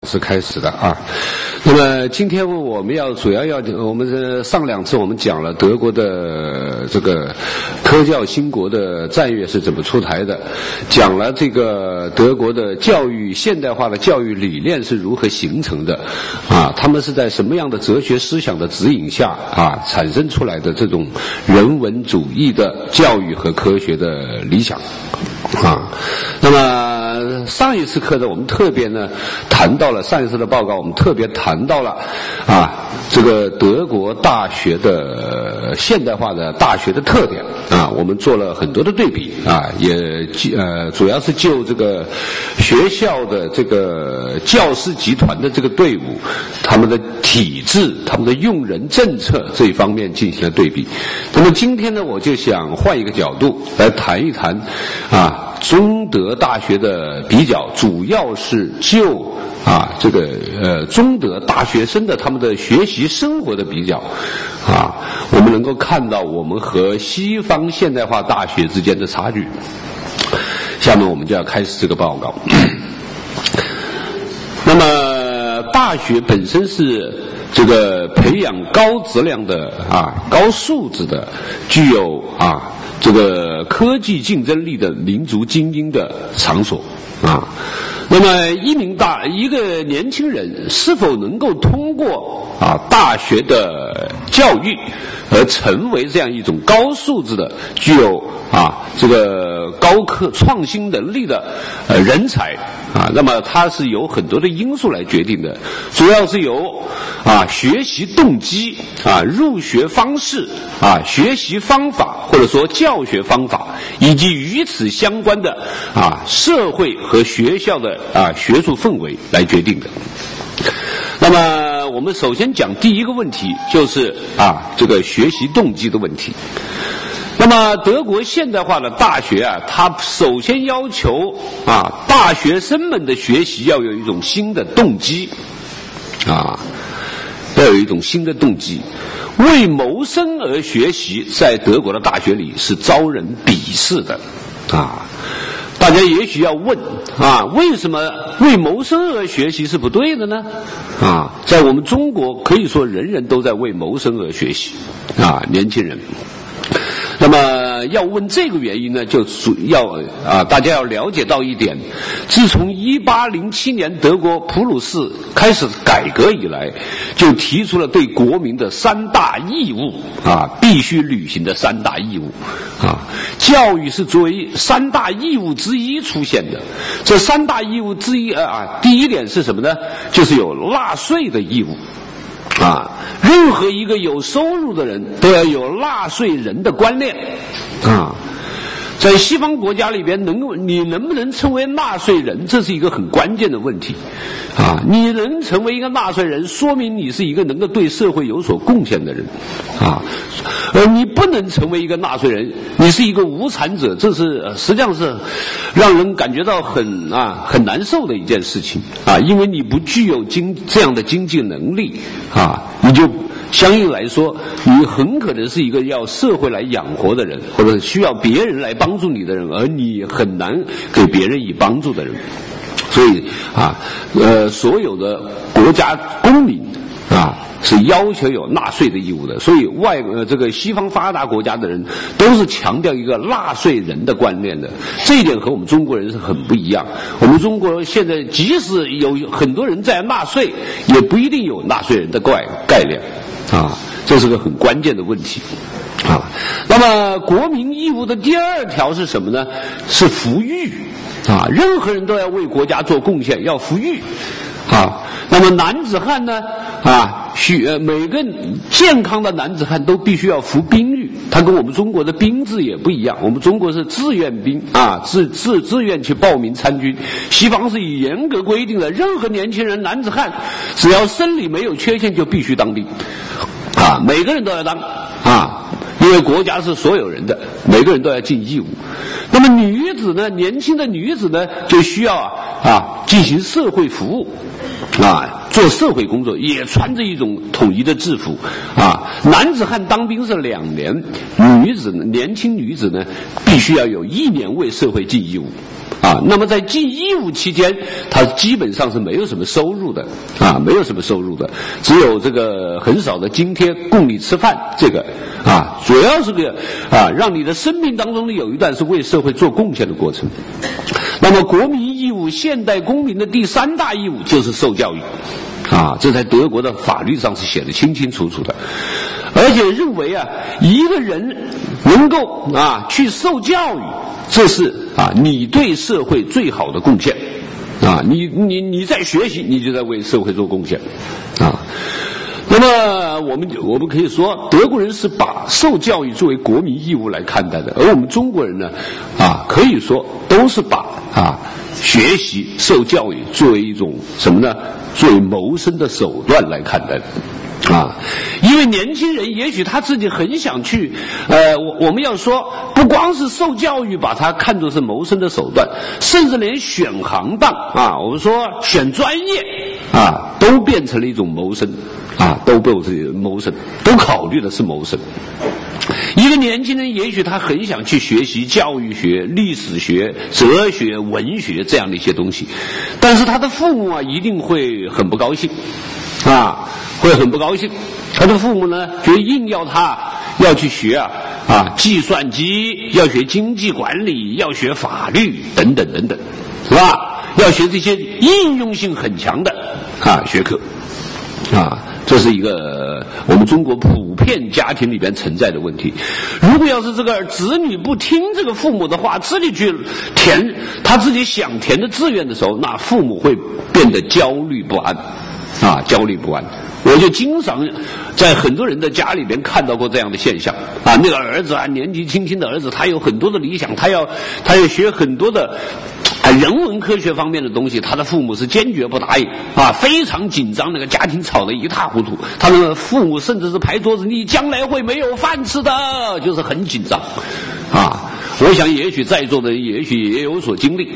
是开始的啊。那么今天我们主要我们上两次我们讲了德国的这个科教兴国的战略是怎么出台的，讲了这个德国的教育现代化的教育理念是如何形成的啊，他们是在什么样的哲学思想的指引下啊产生出来的这种人文主义的教育和科学的理想啊。那么上一次课呢，我们特别呢谈到了上一次的报告，我们特别谈到了这个德国大学的现代化的大学的特点啊，我们做了很多的对比啊，也主要是就这个学校的这个教师集团的这个队伍，他们的体制、他们的用人政策这一方面进行了对比。那么今天呢，我就想换一个角度来谈一谈中德大学的比较，主要是就这个中德大学生的他们的学习生活的比较我们能够看到我们和西方现代化大学之间的差距。下面我们就要开始这个报告。那么大学本身是这个培养高质量的高素质的，具有这个科技竞争力的民族精英的场所那么一个年轻人是否能够通过大学的教育而成为这样一种高素质的具有这个高科创新能力的人才那么它是由很多的因素来决定的，主要是由学习动机入学方式学习方法或者说教学方法以及与此相关的社会和学校的学术氛围来决定的。那么我们首先讲第一个问题，就是这个学习动机的问题。那么德国现代化的大学它首先要求大学生们的学习要有一种新的动机要有一种新的动机。为谋生而学习在德国的大学里是遭人鄙视的大家也许要问为什么为谋生而学习是不对的呢在我们中国可以说人人都在为谋生而学习年轻人。那么要问这个原因呢，就要大家要了解到一点，自从1807年德国普鲁士开始改革以来，就提出了对国民的三大义务必须履行的三大义务教育是作为三大义务之一出现的。这三大义务之一第一点是什么呢？就是有纳税的义务任何一个有收入的人都要有纳税人的观念在西方国家里边你能不能成为纳税人，这是一个很关键的问题你能成为一个纳税人，说明你是一个能够对社会有所贡献的人而你不能成为一个纳税人，你是一个无产者，这是实际上是让人感觉到很难受的一件事情因为你不具有这样的经济能力你就相应来说你很可能是一个要社会来养活的人，或者需要别人来帮助你的人，而你很难给别人以帮助的人。所以所有的国家公民是要求有纳税的义务的。所以这个西方发达国家的人都是强调一个纳税人的观念的，这一点和我们中国人是很不一样。我们中国现在即使有很多人在纳税，也不一定有纳税人的概念这是个很关键的问题那么国民义务的第二条是什么呢？是福育任何人都要为国家做贡献，要福育那么男子汉呢每个健康的男子汉都必须要服兵役，他跟我们中国的兵制也不一样。我们中国是自愿兵自愿去报名参军，西方是以严格规定的，任何年轻人男子汉只要生理没有缺陷就必须当兵每个人都要当因为国家是所有人的，每个人都要尽义务。那么女子呢，年轻的女子呢，就需要进行社会服务做社会工作，也穿着一种统一的制服男子汉当兵是2年，年轻女子呢必须要有1年为社会尽义务那么在尽义务期间，他基本上是没有什么收入的没有什么收入的，只有这个很少的津贴供你吃饭，这个主要是个让你的生命当中有一段是为社会做贡献的过程。那么国民义务，现代公民的第3大义务就是受教育这在德国的法律上是写得清清楚楚的，而且认为一个人能够去受教育，这是你对社会最好的贡献你在学习，你就在为社会做贡献那么我们可以说，德国人是把受教育作为国民义务来看待的，而我们中国人呢可以说都是把学习受教育作为一种什么呢？作为谋生的手段来看待的因为年轻人也许他自己很想去我们要说，不光是受教育把它看作是谋生的手段，甚至连选行当我们说选专业都变成了一种谋生都被谋生，都考虑的是谋生。一个年轻人也许他很想去学习教育学、历史学、哲学、文学这样的一些东西，但是他的父母一定会很不高兴会很不高兴。他的父母呢，就硬要他要去学计算机，要学经济管理，要学法律等等等等，是吧？要学这些应用性很强的学科这是一个我们中国普遍家庭里边存在的问题。如果要是这个子女不听这个父母的话，自己去填他自己想填的志愿的时候，那父母会变得焦虑不安焦虑不安。我就经常在很多人的家里边看到过这样的现象那个儿子年纪轻轻的儿子，他有很多的理想，他要学很多的人文科学方面的东西，他的父母是坚决不答应非常紧张，那个家庭吵得一塌糊涂，他的父母甚至是拍桌子，你将来会没有饭吃的，就是很紧张我想也许在座的人也许也有所经历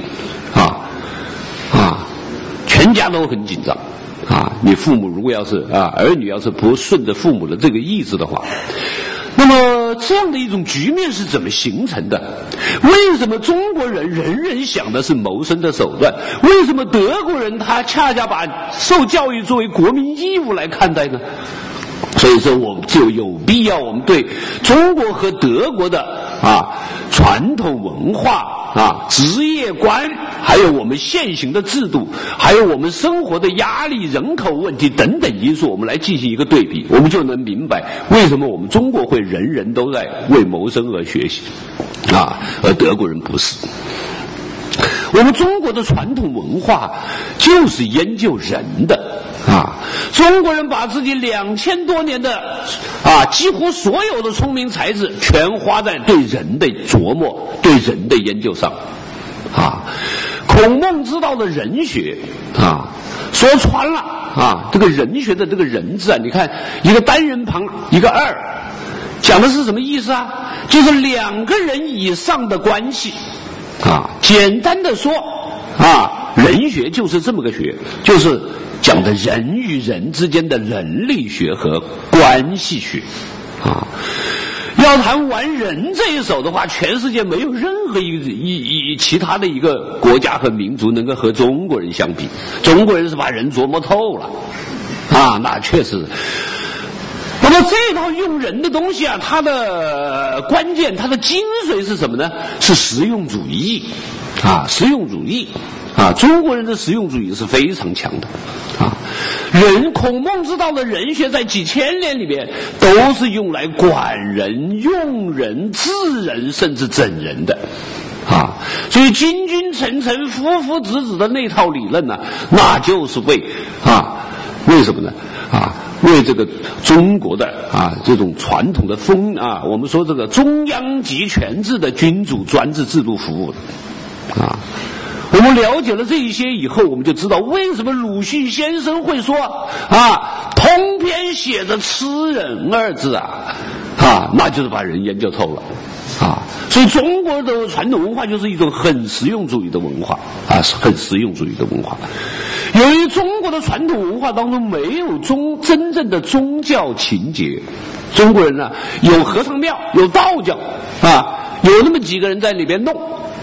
全家都很紧张你父母如果要是儿女要是不顺着父母的这个意志的话，那么这样的一种局面是怎么形成的？为什么中国人人人想的是谋生的手段？为什么德国人他恰恰把受教育作为国民义务来看待呢？所以说我们就有必要，我们对中国和德国的传统文化职业观，还有我们现行的制度，还有我们生活的压力、人口问题等等因素，我们来进行一个对比，我们就能明白为什么我们中国会人人都在为谋生而学习而德国人不是。我们中国的传统文化就是研究人的中国人把自己2000多年的几乎所有的聪明才智全花在对人的琢磨、对人的研究上孔孟之道的人学说穿了这个人学的这个人字你看一个单人旁一个二，讲的是什么意思就是2个人以上的关系简单的说人学就是这么个学，就是讲的人与人之间的能力学和关系学要谈完人这一手的话，全世界没有任何其他的一个国家和民族能够和中国人相比。中国人是把人琢磨透了那确实。那么这套用人的东西它的关键，它的精髓是什么呢？是实用主义实用主义中国人的实用主义是非常强的孔孟之道的人学在几千年里面都是用来管人、用人、治人，甚至整人的所以君君臣臣、夫夫子子的那套理论呢，那就是为什么呢为这个中国的这种传统的我们说这个中央集权制的君主专制制度服务的我们了解了这一些以后，我们就知道为什么鲁迅先生会说通篇写着吃人二字那就是把人研究透了所以中国的传统文化就是一种很实用主义的文化很实用主义的文化。由于中国的传统文化当中没有真正的宗教情节，中国人呢有和尚庙，有道教有那么几个人在里边弄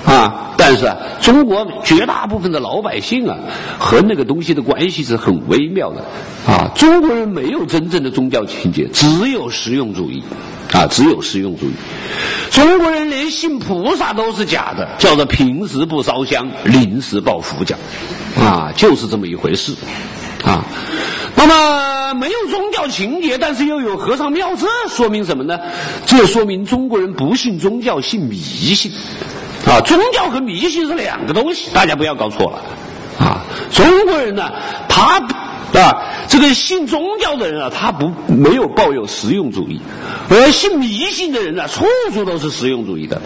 但是中国绝大部分的老百姓和那个东西的关系是很微妙的中国人没有真正的宗教情结，只有实用主义只有实用主义。中国人连信菩萨都是假的，叫做平时不烧香，临时抱佛脚就是这么一回事那么没有宗教情节，但是又有和尚庙，这说明什么呢？这说明中国人不信宗教，信迷信宗教和迷信是两个东西，大家不要搞错了中国人呢，他这个信宗教的人他没有抱有实用主义，而信迷信的人处处都是实用主义的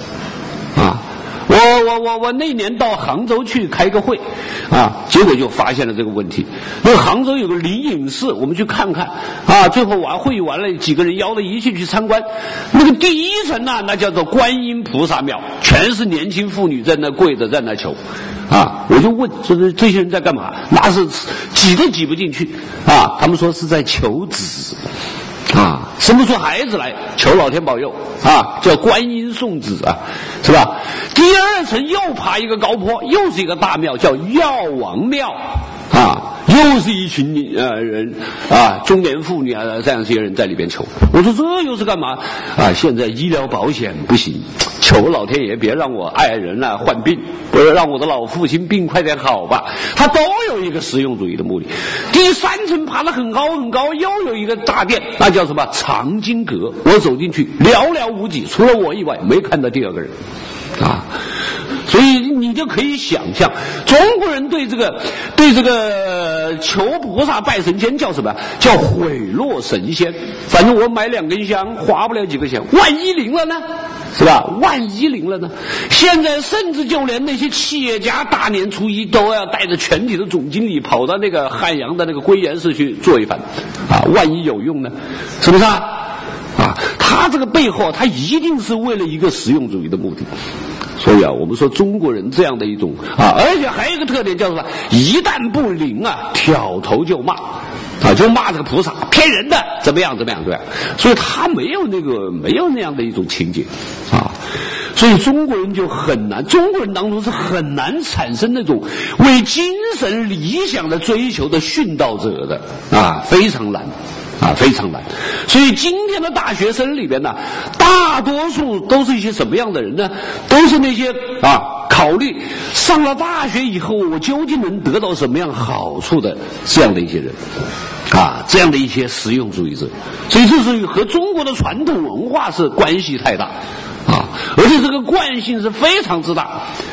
我那年到杭州去开个会结果就发现了这个问题。那杭州有个灵隐寺，我们去看看最后会议完了，几个人邀了一起去参观。那个第一层那叫做观音菩萨庙，全是年轻妇女在那跪着在那求我就问这些人在干嘛，那是挤都挤不进去他们说是在求子生不出孩子来，求老天保佑叫观音送子是吧？第二层又爬一个高坡，又是一个大庙，叫药王庙又是一群人中年妇女这样些人在里边求。我说这又是干嘛现在医疗保险不行，求老天爷别让我爱人患病，不是让我的老父亲病快点好吧，他都有一个实用主义的目的。第三层爬得很高很高，又有一个大殿，那叫什么藏经阁，我走进去寥寥无几，除了我以外没看到第二个人所以你就可以想象中国人对这个求菩萨拜神仙叫什么？叫贿赂神仙。反正我买2根香花不了几个钱，万一灵了呢，是吧？万一灵了呢？现在甚至就连那些企业家大年初一都要带着全体的总经理跑到那个汉阳的那个归元寺去做一番万一有用呢？是不是他这个背后他一定是为了一个实用主义的目的。所以我们说中国人这样的一种而且还有一个特点叫什么？一旦不灵挑头就骂就骂这个菩萨骗人的，怎么样。所以他没有那样的一种情节所以中国人就很难，中国人当中是很难产生那种为精神理想的追求的殉道者的非常难非常难。所以今天的大学生里边呢，大多数都是一些什么样的人呢？都是那些考虑上了大学以后我究竟能得到什么样好处的这样的一些人这样的一些实用主义者。所以这是和中国的传统文化是关系太大而且这个惯性是非常之大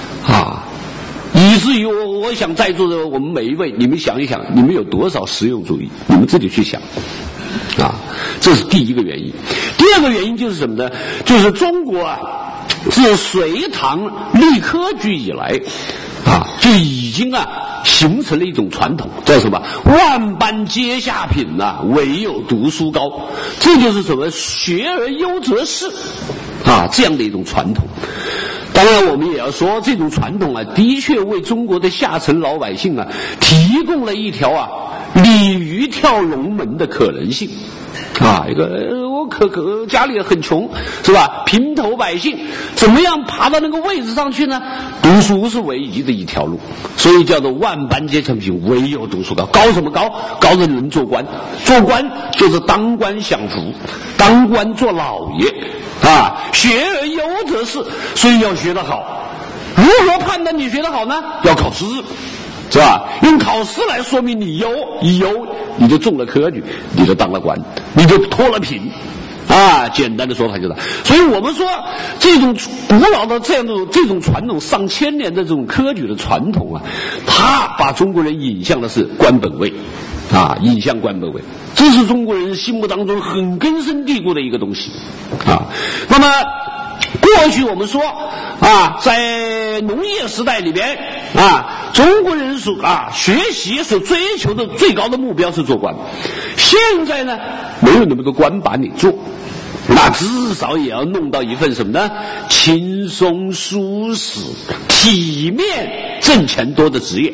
以至于我想在座的我们每一位，你们想一想，你们有多少实用主义？你们自己去想这是第一个原因。第二个原因就是什么呢？就是中国自隋唐立科举以来就已经形成了一种传统，叫什么？万般皆下品唯有读书高。这就是什么？学而优则仕这样的一种传统。当然我们也要说，这种传统的确为中国的下层老百姓提供了一条鲤鱼跳龙门的可能性一个我家里很穷，是吧？平头百姓怎么样爬到那个位置上去呢？读书是唯一的一条路，所以叫做万般皆下品，唯有读书高。高什么高？高的能做官，做官就是当官享福，当官做老爷学而优则仕，所以要学得好。如何判断你学得好呢？要考试，是吧？用考试来说明你优，你就中了科举，你就当了官，你就脱了贫简单的说法就是。所以我们说这种古老的这种传统上千年的这种科举的传统它把中国人引向的是官本位引向官本位，这是中国人心目当中很根深蒂固的一个东西那么过去我们说在农业时代里边中国人学习所追求的最高的目标是做官。现在呢，没有那么多官把你做，那至少也要弄到一份什么呢？轻松舒适、体面、挣钱多的职业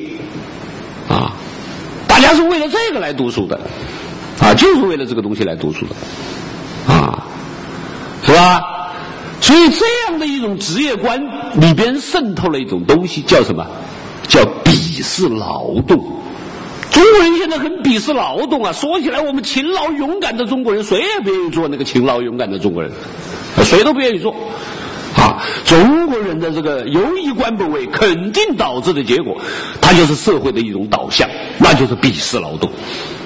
大家是为了这个来读书的就是为了这个东西来读书的是吧？所所以这样的一种职业观里边渗透了一种东西，叫什么？叫鄙视劳动。中国人现在很鄙视劳动啊！说起来，我们勤劳勇敢的中国人，谁也不愿意做那个勤劳勇敢的中国人，谁都不愿意做。中国人的这个由一官不为，肯定导致的结果，它就是社会的一种导向，那就是鄙视劳动。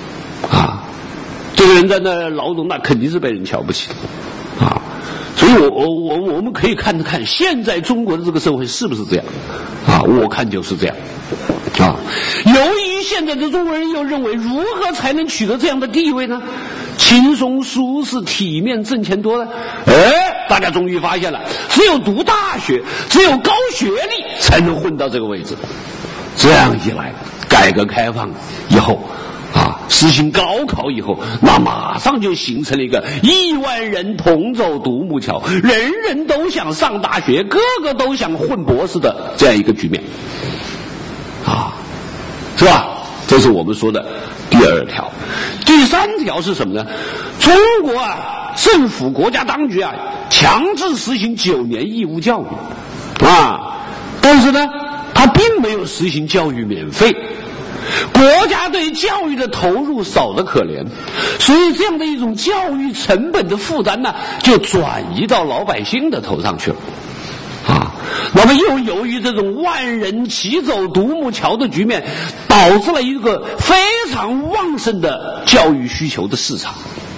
这个人在那劳动，那肯定是被人瞧不起的。所以我们可以看现在中国的这个社会是不是这样？我看就是这样。由于现在的中国人又认为，如何才能取得这样的地位呢？轻松、舒适、体面、挣钱多呢？大家终于发现了，只有读大学，只有高学历才能混到这个位置。这样一来，改革开放以后实行高考以后，那马上就形成了一个1万人同走独木桥，人人都想上大学，个个都想混博士的这样一个局面。是吧？这是我们说的第2条。第3条是什么呢？中国政府国家当局强制实行9年义务教育但是呢，它并没有实行教育免费，国家对教育的投入少得可怜，所以这样的一种教育成本的负担呢，就转移到老百姓的头上去了。那么又由于这种万人齐走独木桥的局面，导致了一个非常旺盛的教育需求的市场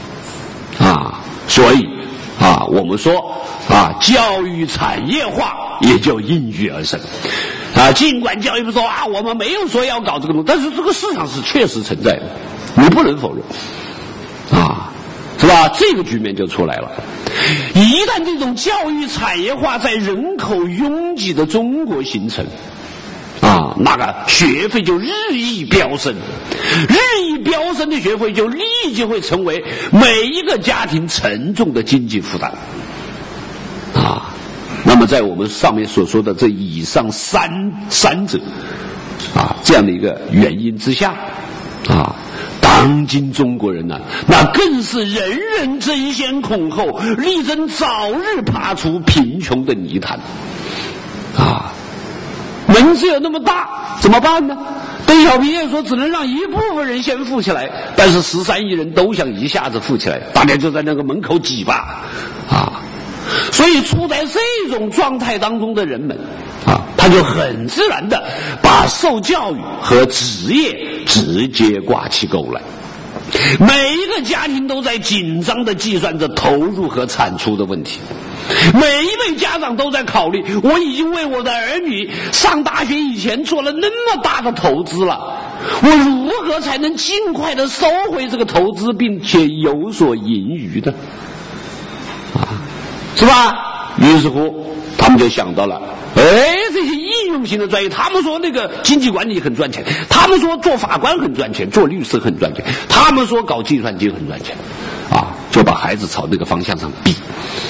所以我们说教育产业化也就应运而生尽管教育部说我们没有说要搞这个东西，但是这个市场是确实存在的，你不能否认是吧？这个局面就出来了。一旦这种教育产业化在人口拥挤的中国形成那个学费就日益飙升，日益飙升的学费就立即会成为每一个家庭沉重的经济负担那么在我们上面所说的这以上三者这样的一个原因之下当今中国人呢，那更是人人争先恐后，力争早日爬出贫穷的泥潭门只有那么大，怎么办呢？邓小平也说，只能让一部分人先富起来，但是13亿人都想一下子富起来，大家就在那个门口挤吧所以处在这种状态当中的人们他就很自然的把受教育和职业直接挂起钩来。每一个家庭都在紧张地计算着投入和产出的问题，每一位家长都在考虑，我已经为我的儿女上大学以前做了那么大的投资了，我如何才能尽快地收回这个投资，并且有所盈余呢？是吧？于是乎他们就想到了这些应用型的专业，他们说那个经济管理很赚钱，他们说做法官很赚钱，做律师很赚钱，他们说搞计算机很赚钱就把孩子朝那个方向上逼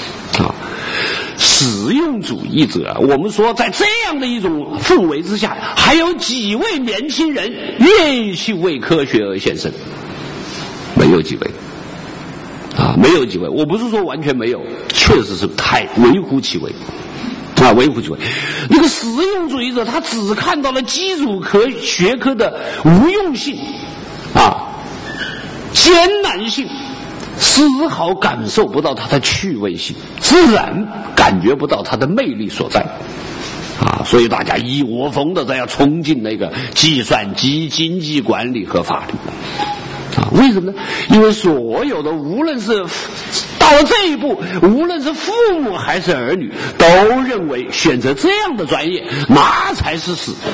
实用主义者我们说在这样的一种氛围之下，还有几位年轻人愿意去为科学而献身？没有几位没有几位。我不是说完全没有，确实是太微乎其微微乎其微。那个实用主义者他只看到了基础学科的无用性艰难性，丝毫感受不到它的趣味性，自然感觉不到它的魅力所在所以大家一窝蜂的在要冲进那个计算机、经济管理和法律为什么呢？因为所有的无论是到了这一步，无论是父母还是儿女，都认为选择这样的专业那才是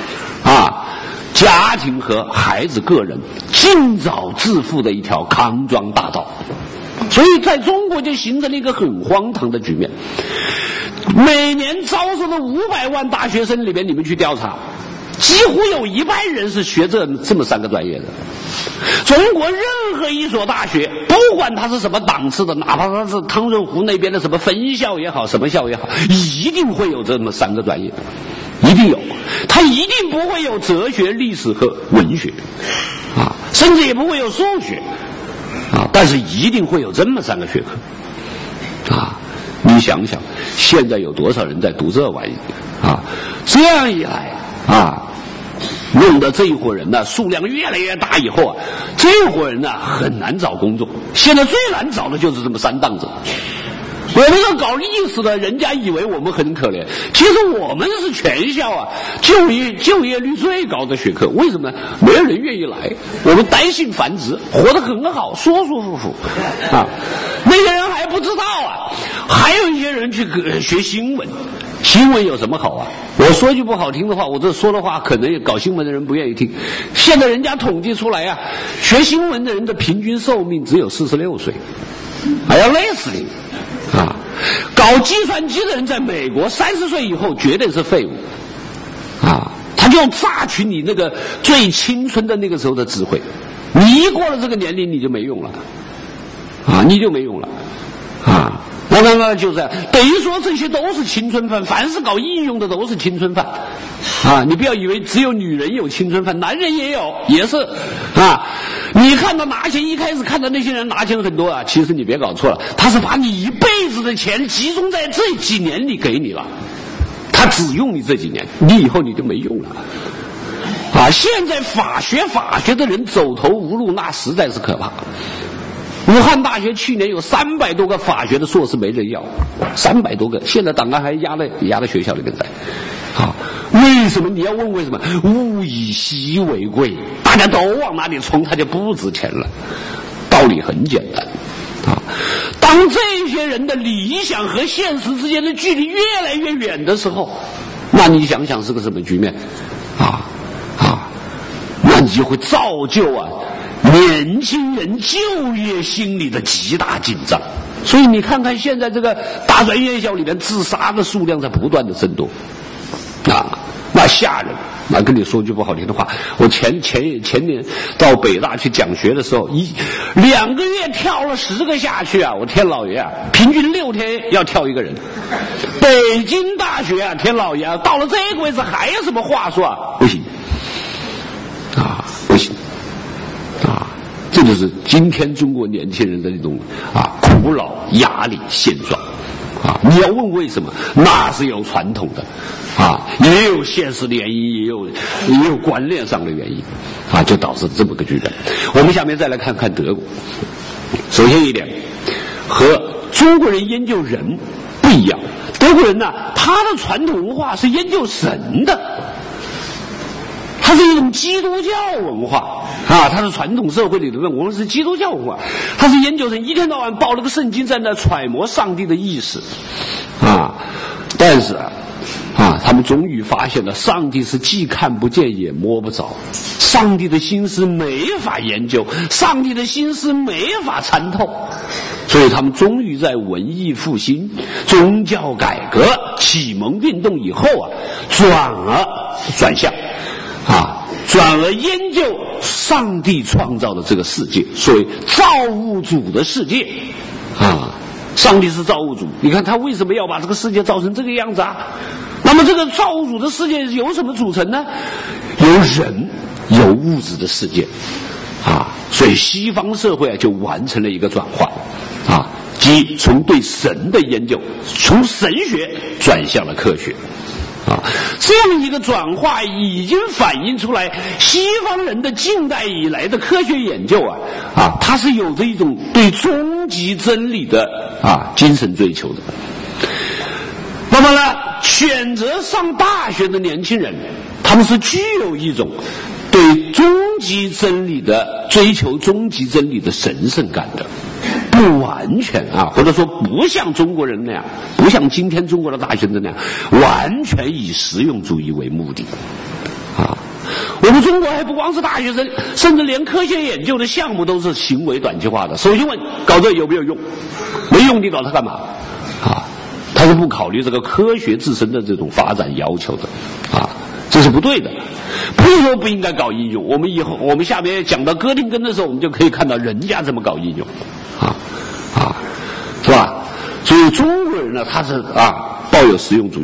家庭和孩子个人尽早致富的一条康庄大道。所以在中国就形成了一个很荒唐的局面，每年招收的500万大学生里面，你们去调查，几乎有1半人是学这么3个专业的。中国任何一所大学，不管它是什么档次的，哪怕它是汤润湖那边的什么分校也好，什么校也好，一定会有这么3个专业，一定有。它一定不会有哲学、历史和文学甚至也不会有数学但是一定会有这么3个学科你想想，现在有多少人在读这玩意啊？这样一来啊，弄得这一伙人呢数量越来越大以后啊，这伙人呢很难找工作。现在最难找的就是这么三档子。我们这搞历史的，人家以为我们很可怜，其实我们是全校啊就业率最高的学科。为什么呢？没有人愿意来，我们单性繁殖，活得很好，舒舒服服啊。那些人还不知道啊，还有一些人去学新闻。新闻有什么好啊？我说句不好听的话，我这说的话可能搞新闻的人不愿意听。现在人家统计出来啊，学新闻的人的平均寿命只有46岁，还要累死你啊！搞计算机的人在美国30岁以后绝对是废物啊！他就榨取你那个最青春的那个时候的智慧，你一过了这个年龄你就没用了啊！你就没用了啊！那就这样，等于说这些都是青春饭，凡是搞应用的都是青春饭啊！你不要以为只有女人有青春饭，男人也有，也是啊！你看到拿钱，一开始看到那些人拿钱很多啊，其实你别搞错了，他是把你一辈子的钱集中在这几年里给你了，他只用你这几年，你以后你就没用了啊！现在法学的人走投无路，那实在是可怕。武汉大学去年有300多个法学的硕士没人要，300多个，现在档案还压在学校里面在。啊，为什么？你要问为什么？物以稀为贵，大家都往那里冲，它就不值钱了。道理很简单。啊，当这些人的理想和现实之间的距离越来越远的时候，那你想想是个什么局面？那你就会造就啊年轻人就业心理的极大紧张。所以你看看现在这个大专院校里面自杀的数量在不断的增多啊，那吓人。那跟你说句不好听的话，我前年到北大去讲学的时候，2个月跳了10个下去啊，我天老爷啊，平均6天要跳一个人。北京大学啊，天老爷啊，到了这个位置还有什么话说啊？不行啊，不行啊，这就是今天中国年轻人的那种苦恼压力现状啊。你要问为什么，那是有传统的啊，也有现实的原因，也有观念上的原因啊，就导致这么个局面。我们下面再来看看德国。首先一点，和中国人研究人不一样，德国人呢，他的传统文化是研究神的。它是一种基督教文化啊，它是传统社会里的文化是基督教文化，它是研究人一天到晚抱了个圣经在那揣摩上帝的意思啊，但是他们终于发现了上帝是既看不见也摸不着，上帝的心思没法研究，上帝的心思没法参透，所以他们终于在文艺复兴、宗教改革、启蒙运动以后转而研究上帝创造的这个世界，所谓造物主的世界啊。上帝是造物主，你看他为什么要把这个世界造成这个样子啊？那么这个造物主的世界由什么组成呢？由人，有物质的世界啊。所以西方社会就完成了一个转换啊，即从对神的研究，从神学转向了科学。这样一个转化已经反映出来，西方人的近代以来的科学研究它是有着一种对终极真理的精神追求的。那么呢，选择上大学的年轻人，他们是具有一种对终极真理的追求、终极真理的神圣感的。不完全或者说不像中国人那样，不像今天中国的大学生那样，完全以实用主义为目的我们中国还不光是大学生，甚至连科学研究的项目都是行为短期化的。首先问搞这有没有用，没用你搞它干嘛他是不考虑这个科学自身的这种发展要求的这是不对的。不是说不应该搞应用，我们下面讲到哥廷根的时候，我们就可以看到人家怎么搞应用是吧？所以中国人呢，他是抱有实用主义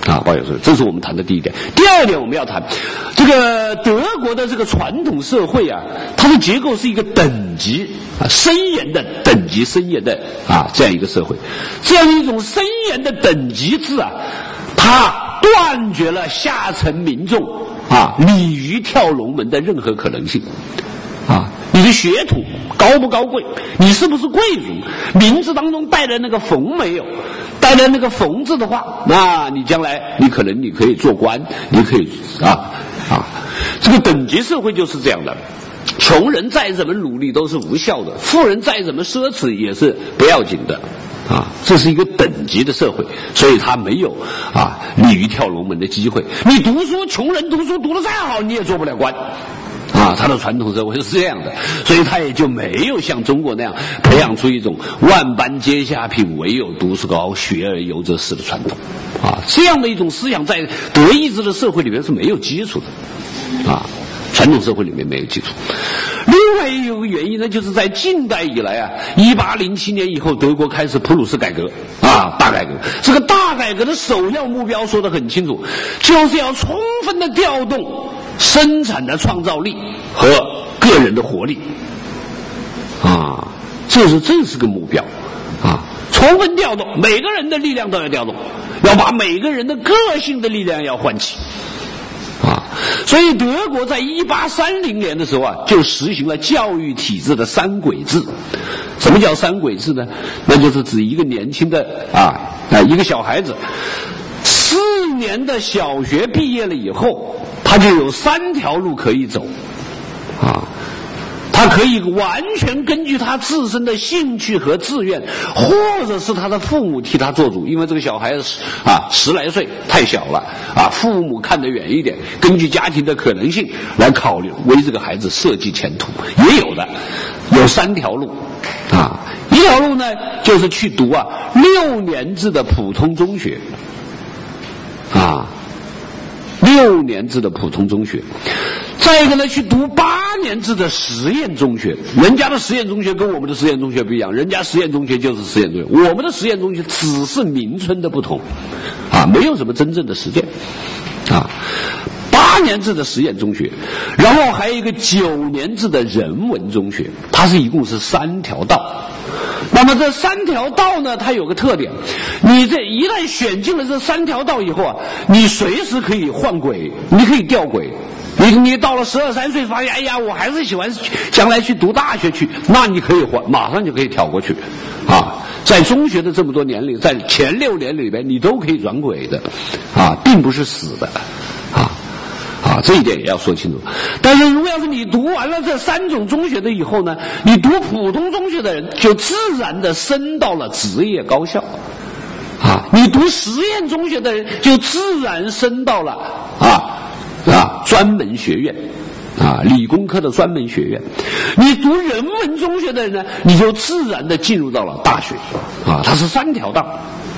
保有社会，这是我们谈的第一点。第二点，我们要谈这个德国的这个传统社会啊，它的结构是一个等级森严的等级森严的这样一个社会，这样一种森严的等级制啊，它断绝了下层民众鲤鱼跳龙门的任何可能性你的血统高不高贵，你是不是贵族，名字当中带的那个冯没有，带的那个冯字的话，那你将来你可以做官，你可以这个等级社会就是这样的。穷人再怎么努力都是无效的，富人再怎么奢侈也是不要紧的这是一个等级的社会，所以他没有鲤鱼跳龙门的机会。你读书，穷人读书读得再好，你也做不了官他的传统社会是这样的，所以他也就没有像中国那样培养出一种万般皆下品，唯有读书高，学而优则仕的传统这样的一种思想在德意志的社会里面是没有基础的传统社会里面没有基础。另外有个原因呢，就是在近代以来1807年以后，德国开始普鲁士改革大改革。这个大改革的首要目标说得很清楚，就是要充分的调动生产的创造力和个人的活力这是个目标充分调动每个人的力量都要调动，要把每个人的个性的力量要唤起所以德国在1830年的时候就实行了教育体制的三轨制。什么叫三轨制呢？那就是指一个年轻的一个小孩子4年的小学毕业了以后，他就有3条路可以走他可以完全根据他自身的兴趣和志愿，或者是他的父母替他做主，因为这个小孩子10来岁太小了父母看得远一点，根据家庭的可能性来考虑为这个孩子设计前途，也有的有3条路一条路呢就是去读6年制的普通中学6年制的普通中学。再一个呢，去读8年制的实验中学。人家的实验中学跟我们的实验中学不一样，人家实验中学就是实验中学，我们的实验中学只是名称的不同没有什么真正的实践8年制的实验中学，然后还有一个9年制的人文中学，它一共是3条道。那么这3条道呢，它有个特点，你这一旦选进了这3条道以后你随时可以换轨，你可以调轨。你到了12、13岁发现，哎呀，我还是喜欢将来去读大学去，那你可以换，马上就可以跳过去在中学的这么多年里，在前6年里边，你都可以转轨的并不是死的这一点也要说清楚。但是如果要是你读完了这3种中学的以后呢，你读普通中学的人就自然的升到了职业高校你读实验中学的人就自然升到了专门学院理工科的专门学院。你读人文中学的人呢，你就自然的进入到了大学它是3条道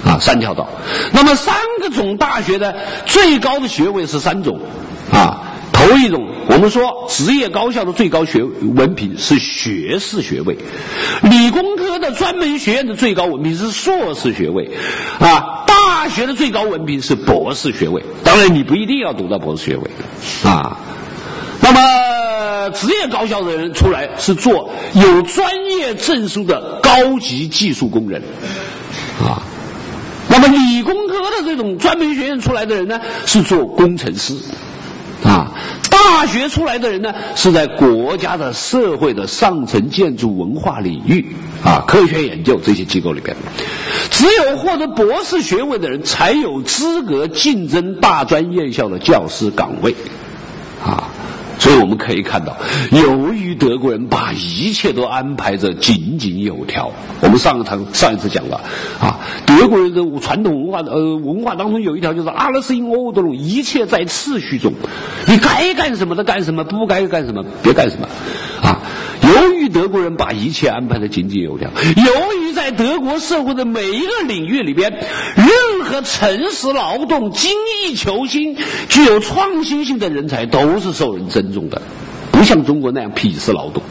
3条道。那么3个种大学的最高的学位是3种头一种，我们说职业高校的最高文凭是学士学位，理工科的专门学院的最高文凭是硕士学位大学的最高文凭是博士学位。当然你不一定要读到博士学位那么职业高校的人出来是做有专业证书的高级技术工人那么理工科的这种专门学院出来的人呢，是做工程师大学出来的人呢，是在国家的社会的上层建筑文化领域科学研究这些机构里边，只有获得博士学位的人才有资格竞争大专院校的教师岗位所以我们可以看到，由于德国人把一切都安排着井井有条。我们上一次讲了德国人的传统文化当中有一条就是alles in Ordnung，一切在次序中，你该干什么的干什么，不该干什么别干什么由于德国人把一切安排得井井有条，由于在德国社会的每一个领域里边，任何诚实劳动、精益求精、具有创新性的人才都是受人尊重的，不像中国那样鄙视劳动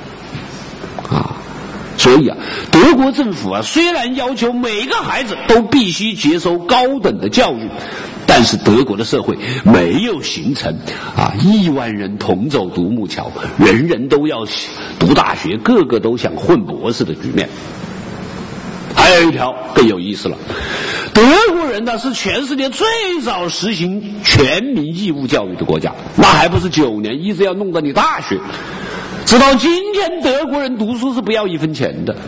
所以德国政府虽然要求每个孩子都必须接受高等的教育， 但是德国的社会没有形成1万人同走独木桥，人人都要读大学，个个都想混博士的局面。还有一条更有意思了，德国人呢是全世界最早实行全民义务教育的国家，那还不是9年，一直要弄到你大学。直到今天，德国人读书是不要1分钱的，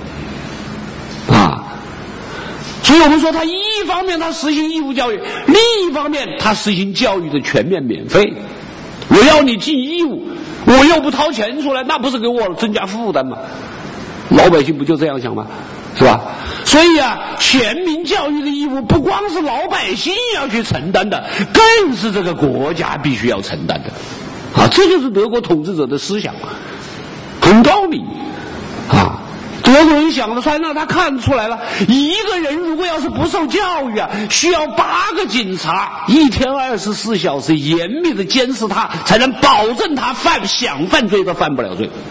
所以我们说，他一方面他实行义务教育，另一方面他实行教育的全面免费。我要你尽义务，我又不掏钱出来，那不是给我增加负担吗？老百姓不就这样想吗？是吧？所以全民教育的义务不光是老百姓要去承担的，更是这个国家必须要承担的。这就是德国统治者的思想，很高明。德国人想得出来，那他看出来了，一个人如果要是不受教育需要8个警察1天24小时严密的监视他，才能保证他想犯罪都犯不了罪。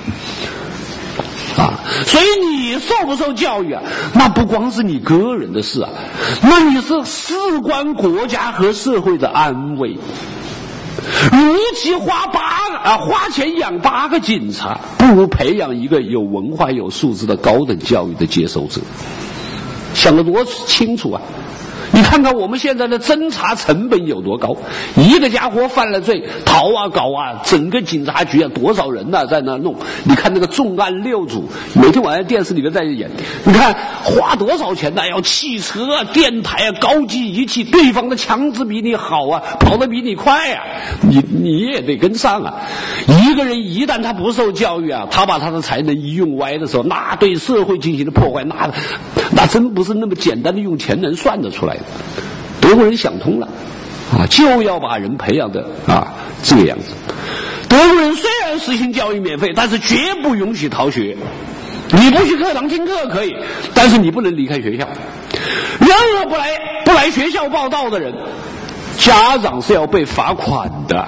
所以你受不受教育那不光是你个人的事那你是事关国家和社会的安危。如其花钱养8个警察，不如培养一个有文化有素质的高等教育的接受者。想得多清楚你看看我们现在的侦查成本有多高，一个家伙犯了罪，逃搞整个警察局多少人在那弄。你看那个重案6组，每天晚上电视里面在演，你看花多少钱要汽车电台高级仪器，对方的枪支比你好跑得比你快你也得跟上一个人一旦他不受教育他把他的才能一用歪的时候，那对社会进行的破坏，那真不是那么简单的用钱能算得出来的。德国人想通了就要把人培养的这个样子。德国人虽然实行教育免费，但是绝不允许逃学。你不去课堂听课可以，但是你不能离开学校。任何不来学校报到的人，家长是要被罚款的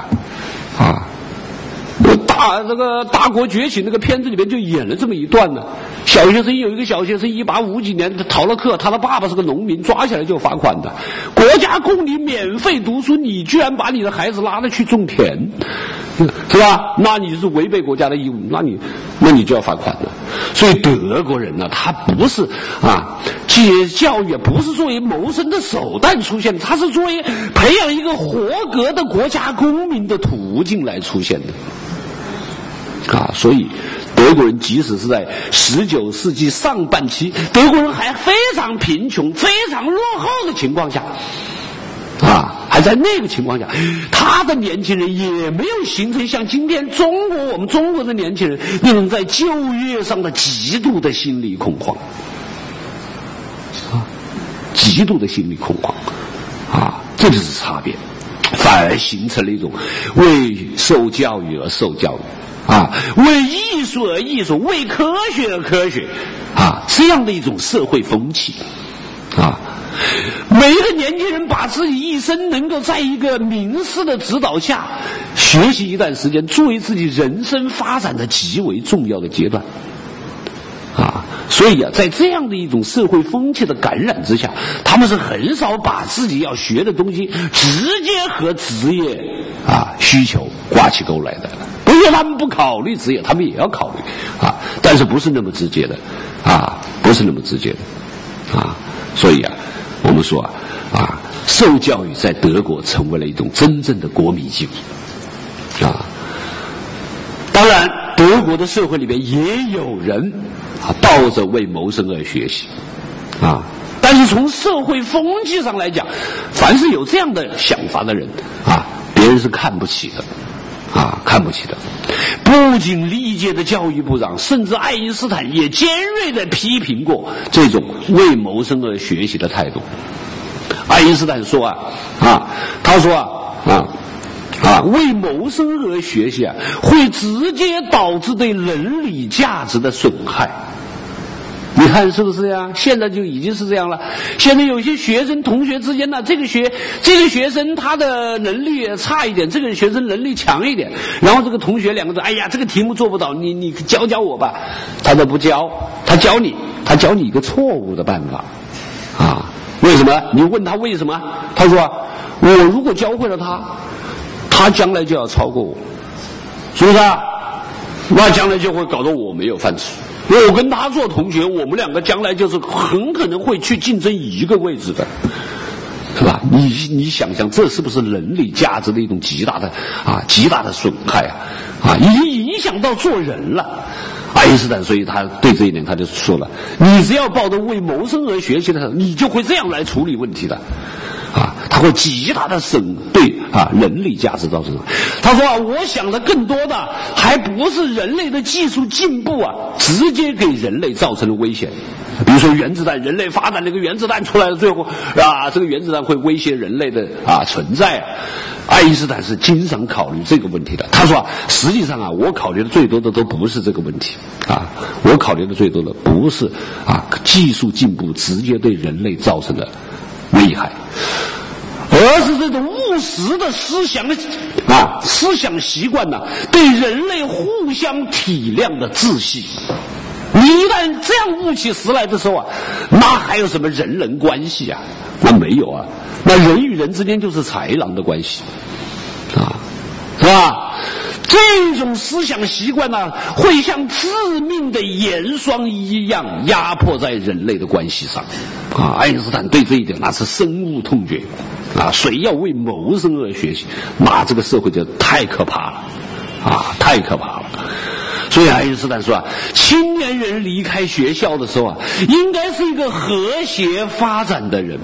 这个大国崛起那个片子里面就演了这么一段呢。有一个小学生1850几年逃了课，他的爸爸是个农民，抓起来就罚款的。国家供你免费读书，你居然把你的孩子拉着去种田，是吧？那你是违背国家的义务，那你就要罚款的。所以德国人他不是教育不是作为谋生的手段出现的，他是作为培养一个合格的国家公民的途径来出现的。所以德国人即使是在19世纪上半期，德国人还非常贫穷非常落后的情况下还在那个情况下，他的年轻人也没有形成像今天我们中国的年轻人那种在就业上的极度的心理恐慌极度的心理恐慌这就是差别，反而形成了一种为受教育而受教育为艺术而艺术，为科学而科学这样的一种社会风气每一个年轻人把自己一生能够在一个名师的指导下学习一段时间，作为自己人生发展的极为重要的阶段所以在这样的一种社会风气的感染之下，他们是很少把自己要学的东西直接和职业需求挂起钩来的。不是他们不考虑职业，他们也要考虑但是不是那么直接的不是那么直接的所以我们说受教育在德国成为了一种真正的国民义务当然德国的社会里面也有人抱着为谋生而学习但是从社会风气上来讲，凡是有这样的想法的人别人是看不起的看不起的。不仅历届的教育部长，甚至爱因斯坦也尖锐地批评过这种为谋生而学习的态度。爱因斯坦说他说为谋生而学习会直接导致对伦理价值的损害。你看是不是这样？现在就已经是这样了。现在有些学生同学之间呢，这个学生他的能力差一点，这个学生能力强一点，然后这个同学两个人，哎呀，这个题目做不到，你教我吧。他都不教，他教你一个错误的办法为什么？你问他为什么？他说我如果教会了他，他将来就要超过我，是不是啊？那将来就会搞得我没有饭吃。我跟他做同学，我们两个将来就是很可能会去竞争一个位置的，是吧？你想想，这是不是人类价值的一种极大的损害啊？已经影响到做人了。爱因斯坦所以他对这一点他就说了，你只要抱着为谋生而学习的，你就会这样来处理问题的。他会极大的对人类价值造成。他说我想的更多的还不是人类的技术进步直接给人类造成了危险。比如说原子弹，人类发展这个原子弹出来了，最后这个原子弹会威胁人类的存在。爱因斯坦是经常考虑这个问题的。他说实际上我考虑的最多的都不是这个问题我考虑的最多的不是技术进步直接对人类造成的危害，而是这种务实的思想习惯对人类互相体谅的秩序。你一旦这样悟起时来的时候那还有什么人关系那没有那人与人之间就是豺狼的关系是吧？这种思想习惯会像致命的盐霜一样压迫在人类的关系上爱因斯坦对这一点那是深恶痛绝谁要为谋生而学习，那这个社会就太可怕了太可怕了。所以爱因斯坦说青年人离开学校的时候应该是一个和谐发展的人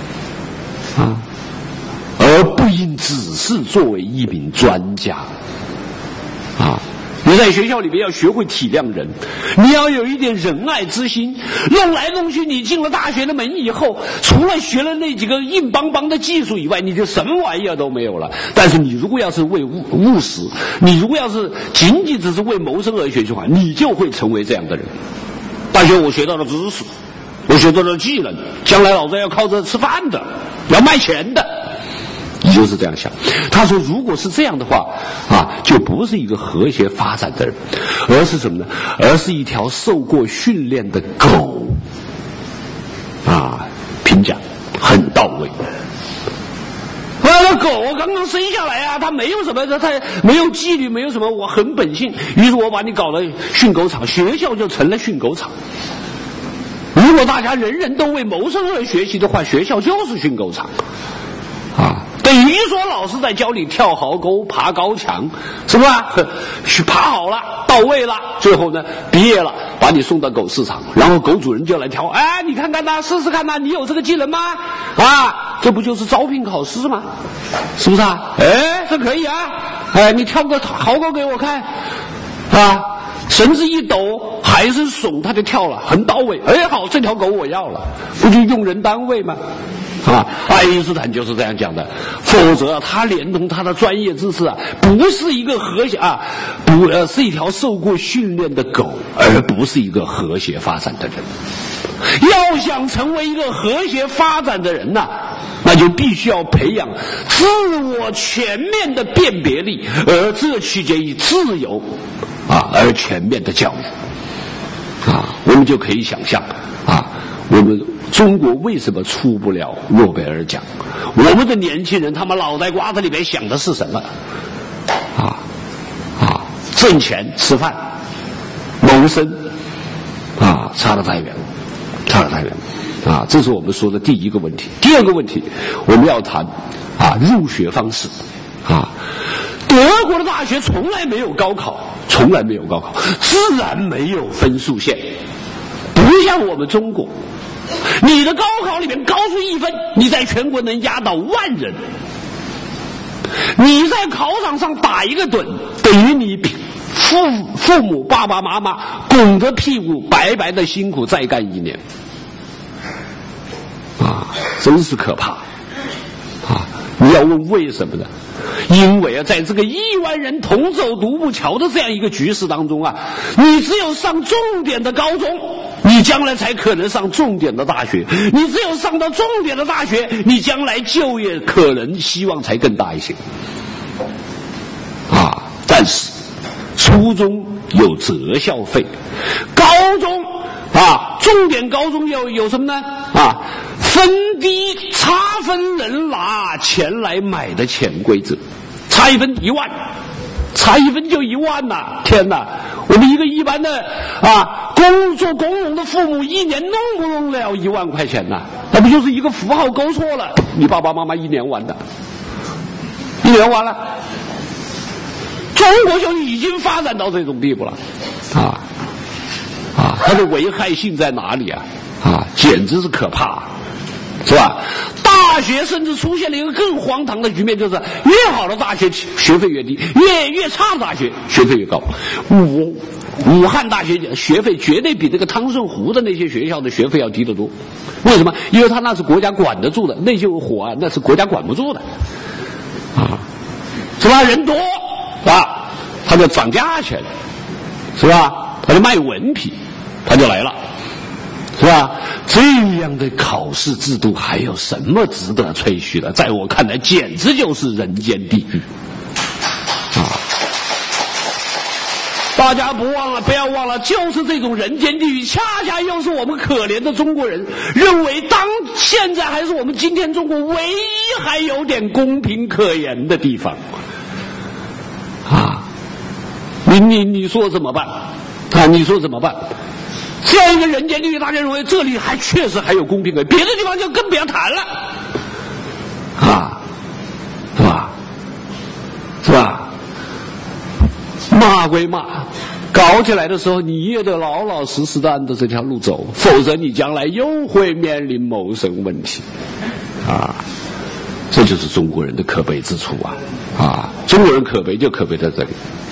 而不应只是作为一名专家你在学校里面要学会体谅人，你要有一点仁爱之心。弄来弄去，你进了大学的门以后，除了学了那几个硬邦邦的技术以外，你就什么玩意儿都没有了。但是你如果要是为务实，你如果要是仅仅只是为谋生而学习的话，你就会成为这样的人。大学我学到了知识，我学到了技能，将来老子要靠这吃饭的，要卖钱的。你就是这样想。他说如果是这样的话就不是一个和谐发展的人，而是什么呢？而是一条受过训练的狗评价很到位。那狗刚刚生下来它没有什么，它没有纪律，没有什么，我很本性，于是我把你搞了训狗场，学校就成了训狗场。如果大家人人都为谋生而学习的话，学校就是训狗场等于说老师在教你跳壕沟、爬高墙，是吧？爬好了，到位了，最后呢，毕业了，把你送到狗市场，然后狗主人就来挑，你看看试试看你有这个技能吗？这不就是招聘考试吗？是不是这可以你跳个壕沟给我看绳子一抖，还是耸，他就跳了，很到位。好，这条狗我要了，不就用人单位吗？爱因斯坦就是这样讲的，否则他连同他的专业知识不是一个和谐是一条受过训练的狗，而不是一个和谐发展的人。要想成为一个和谐发展的人那就必须要培养自我全面的辨别力，而这取决于自由而全面的教育我们就可以想象我们中国为什么出不了诺贝尔奖？我们的年轻人他们脑袋瓜子里面想的是什么挣钱吃饭谋生差得太远这是我们说的第一个问题。第二个问题我们要谈入学方式德国的大学从来没有高考，自然没有分数线，不像我们中国，你的高考里面高出1分，你在全国能压倒万人。你在考场上打一个盹，等于你父母爸爸妈妈拱着屁股白白的辛苦再干1年真是可怕你要问为什么呢？因为在这个亿万人同走独木桥的这样一个局势当中你只有上重点的高中，你将来才可能上重点的大学，你只有上到重点的大学，你将来就业可能希望才更大一些但是初中有择校费，高中重点高中有什么呢分低差分能拿钱来买的潜规则，差1分1万，差1分就1万呐！天哪！我们一个一般的做工农的父母，一年弄不弄了1万块钱呐？那不就是一个符号勾错了，你爸爸妈妈1年完的，1年完了。中国就已经发展到这种地步了，它的危害性在哪里啊？简直是可怕，是吧？大学甚至出现了一个更荒唐的局面，就是越好的大学学费越低，越差的大学学费越高。武汉大学学费绝对比这个汤顺湖的那些学校的学费要低得多。为什么？因为他那是国家管得住的，那些火那是国家管不住的，是吧？人多他就涨价钱，是吧？他就卖文凭，他就来了，是吧？这样的考试制度还有什么值得吹嘘的？在我看来，简直就是人间地狱大家不要忘了，就是这种人间地狱，恰恰又是我们可怜的中国人认为现在还是我们今天中国唯一还有点公平可言的地方你说怎么办你说怎么办？这样一个人间地狱，大家认为这里还确实还有公平可言，别的地方就更不要谈了是吧？骂归骂，搞起来的时候你也得老老实实的按照这条路走，否则你将来又会面临谋生问题这就是中国人的可悲之处中国人可悲就可悲在这里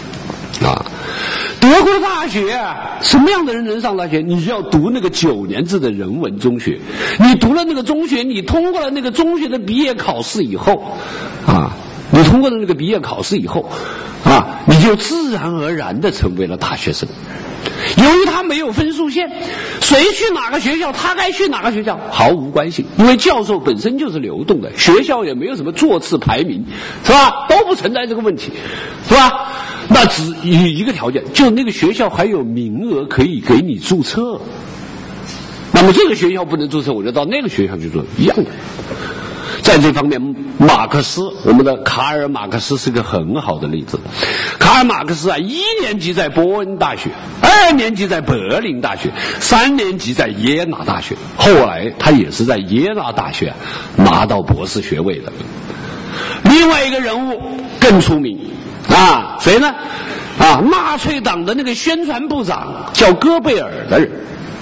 德国大学什么样的人能上大学？你要读那个9年制的人文中学，你读了那个中学，你通过了那个中学的毕业考试以后你通过了那个毕业考试以后你就自然而然的成为了大学生。由于他没有分数线，谁去哪个学校他该去哪个学校毫无关系，因为教授本身就是流动的，学校也没有什么座次排名，是吧？都不存在这个问题，是吧？那只有一个条件，就那个学校还有名额可以给你注册，那么这个学校不能注册，我就到那个学校去做，一样的。在这方面，马克思，我们的卡尔马克思是个很好的例子。卡尔马克思1年级在波恩大学，2年级在柏林大学，3年级在耶拿大学，后来他也是在耶拿大学拿到博士学位的。另外一个人物更出名谁呢？纳粹党的那个宣传部长叫戈贝尔的人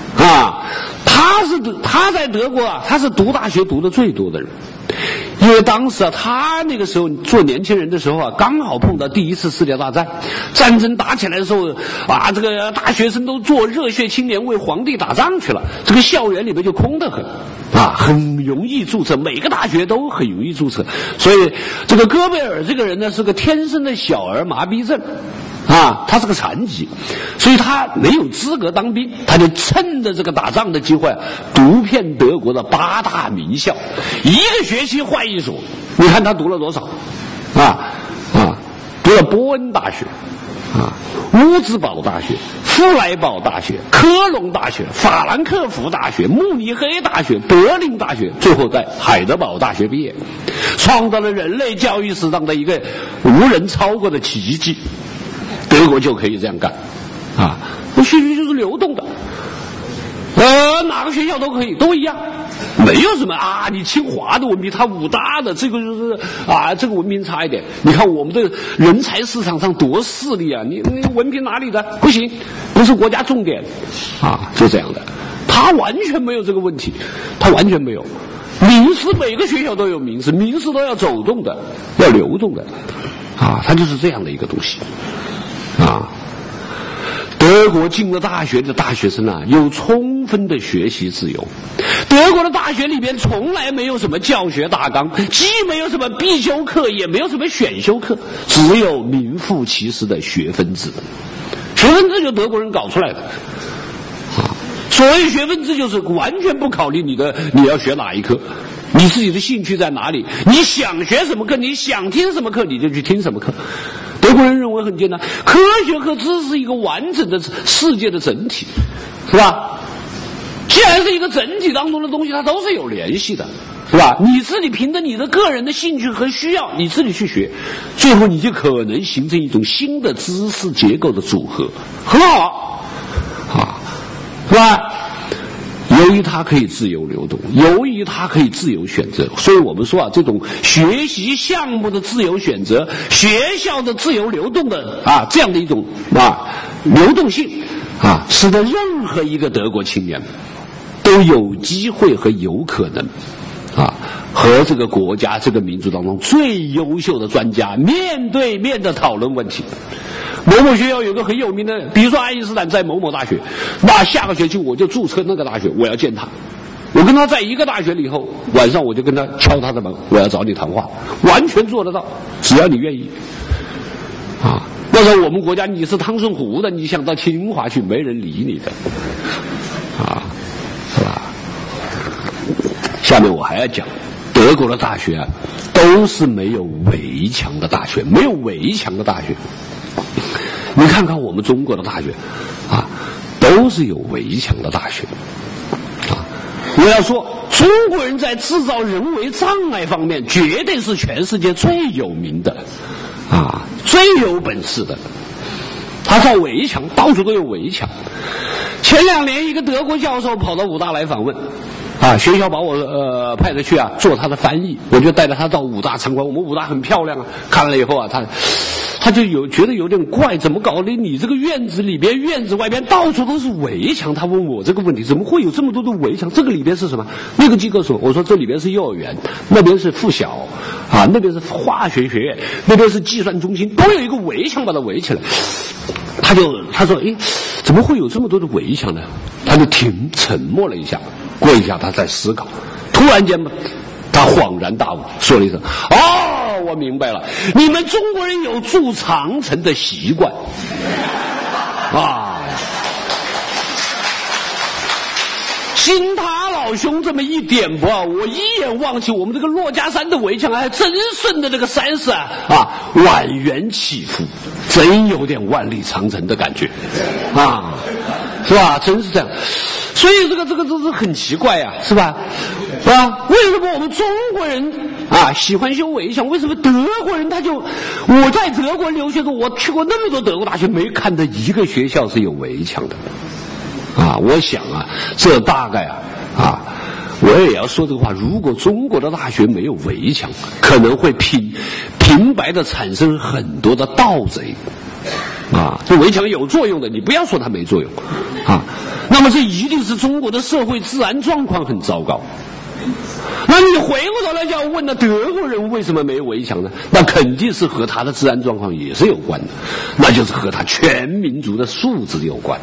他在德国他是读大学读的最多的人，因为当时他那个时候做年轻人的时候刚好碰到第1次世界大战，战争打起来的时候这个大学生都做热血青年为皇帝打仗去了，这个校园里面就空得很很容易注册，每个大学都很容易注册，所以这个戈贝尔这个人呢是个天生的小儿麻痹症他是个残疾，所以他没有资格当兵，他就趁着这个打仗的机会读遍德国的8大名校，一个学期换一所。你看他读了多少读了波恩大学乌兹堡大学、弗莱堡大学、科隆大学、法兰克福大学、慕尼黑大学、柏林大学，最后在海德堡大学毕业，创造了人类教育史上的一个无人超过的奇迹。德国就可以这样干学习就是流动的，哪个学校都可以，都一样，没有什么你清华的文凭，他武大的这个就是这个文凭差一点。你看我们的人才市场上多势利你文凭哪里的不行，不是国家重点就这样的。他完全没有这个问题，他完全没有。名师每个学校都有名师，名师都要走动的，要流动的他就是这样的一个东西德国进了大学的大学生有充分的学习自由。德国的大学里边从来没有什么教学大纲，既没有什么必修课，也没有什么选修课，只有名副其实的学分制。学分制就德国人搞出来的所谓学分制就是完全不考虑你要学哪一科，你自己的兴趣在哪里，你想学什么课，你想听什么课你就去听什么课。德国人认为很简单，科学和知识是一个完整的世界的整体，是吧？既然但是一个整体当中的东西，它都是有联系的，是吧？你自己凭着你的个人的兴趣和需要，你自己去学，最后你就可能形成一种新的知识结构的组合，很好啊，是吧？由于它可以自由流动，由于它可以自由选择，所以我们说啊，这种学习项目的自由选择，学校的自由流动的这样的一种流动性使得任何一个德国青年都有机会和有可能和这个国家这个民族当中最优秀的专家面对面的讨论问题。某某学校有个很有名的，比如说爱因斯坦在某某大学，那下个学期我就注册那个大学，我要见他。我跟他在一个大学里以后，晚上我就跟他敲他的门，我要找你谈话，完全做得到，只要你愿意。要是我们国家你是汤顺湖的，你想到清华去，没人理你的，是吧？下面我还要讲，德国的大学都是没有围墙的大学，没有围墙的大学。你看看我们中国的大学都是有围墙的大学我要说中国人在制造人为障碍方面绝对是全世界最有名的最有本事的。他造围墙，到处都有围墙。前2年一个德国教授跑到武大来访问学校把我派着去做他的翻译，我就带着他到武大参观。我们武大很漂亮看了以后他就觉得有点怪，怎么搞的？你这个院子里边、院子外边到处都是围墙。他问我这个问题，怎么会有这么多的围墙？这个里边是什么？那个机构说，我说这里边是幼儿园，那边是附小那边是化学学院，那边是计算中心，都有一个围墙把它围起来。他说，怎么会有这么多的围墙呢？他就沉默了一下，过一下他在思考，突然间他恍然大悟，说了一声：“我明白了，你们中国人有筑长城的习惯新塔老兄这么一点拨我一眼望去，我们这个珞珈山的围墙还真顺着这个山势蜿蜒起伏，真有点万里长城的感觉是吧？真是这样。所以这个是很奇怪是吧？为什么我们中国人喜欢修围墙？为什么德国人我在德国留学的，我去过那么多德国大学，没看到一个学校是有围墙的我想这大概我也要说这个话，如果中国的大学没有围墙，可能会平白的产生很多的盗贼这围墙有作用的，你不要说它没作用那么这一定是中国的社会治安状况很糟糕。那你回过头来就要问，德国人为什么没有围墙呢？那肯定是和他的治安状况也是有关的，那就是和他全民族的素质有关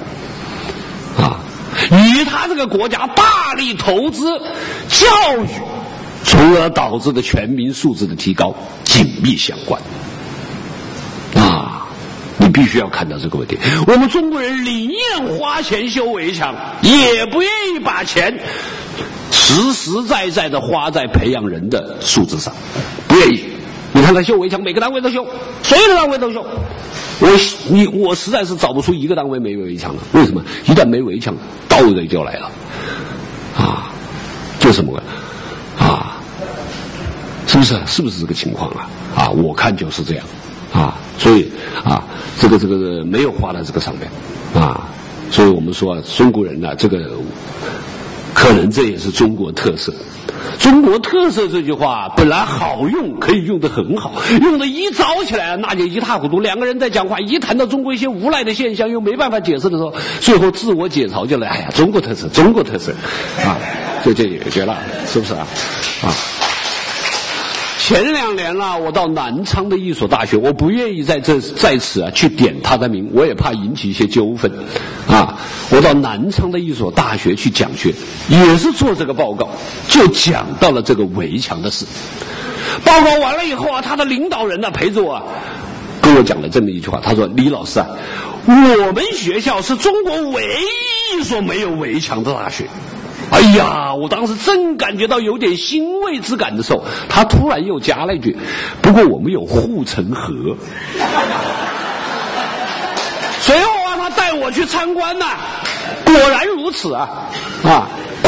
与他这个国家大力投资教育，从而导致的全民素质的提高紧密相关你必须要看到这个问题。我们中国人宁愿花钱修围墙，也不愿意把钱实实在在的花在培养人的素质上，不愿意。你看他修围墙，每个单位都修，所有的单位都修。我实在是找不出一个单位没围墙的。为什么？一旦没围墙，盗贼就来了就是什么是不是这个情况我看就是这样所以这个没有花在这个上面所以我们说中国人这个可能这也是中国特色。中国特色这句话本来好用，可以用得很好，用得一糟起来那就一塌糊涂。两个人在讲话，一谈到中国一些无赖的现象又没办法解释的时候，最后自我解嘲就来，中国特色就解决了，是不是前2年我到南昌的一所大学，我不愿意在此去点他的名，我也怕引起一些纠纷我到南昌的一所大学去讲学，也是做这个报告，就讲到了这个围墙的事。报告完了以后他的领导人陪着我跟我讲了这么一句话，他说：“李老师我们学校是中国唯一一所没有围墙的大学。”哎呀，我当时正感觉到有点欣慰之感的时候，他突然又加了一句：“不过我们有护城河。”随后他带我去参观果然如此快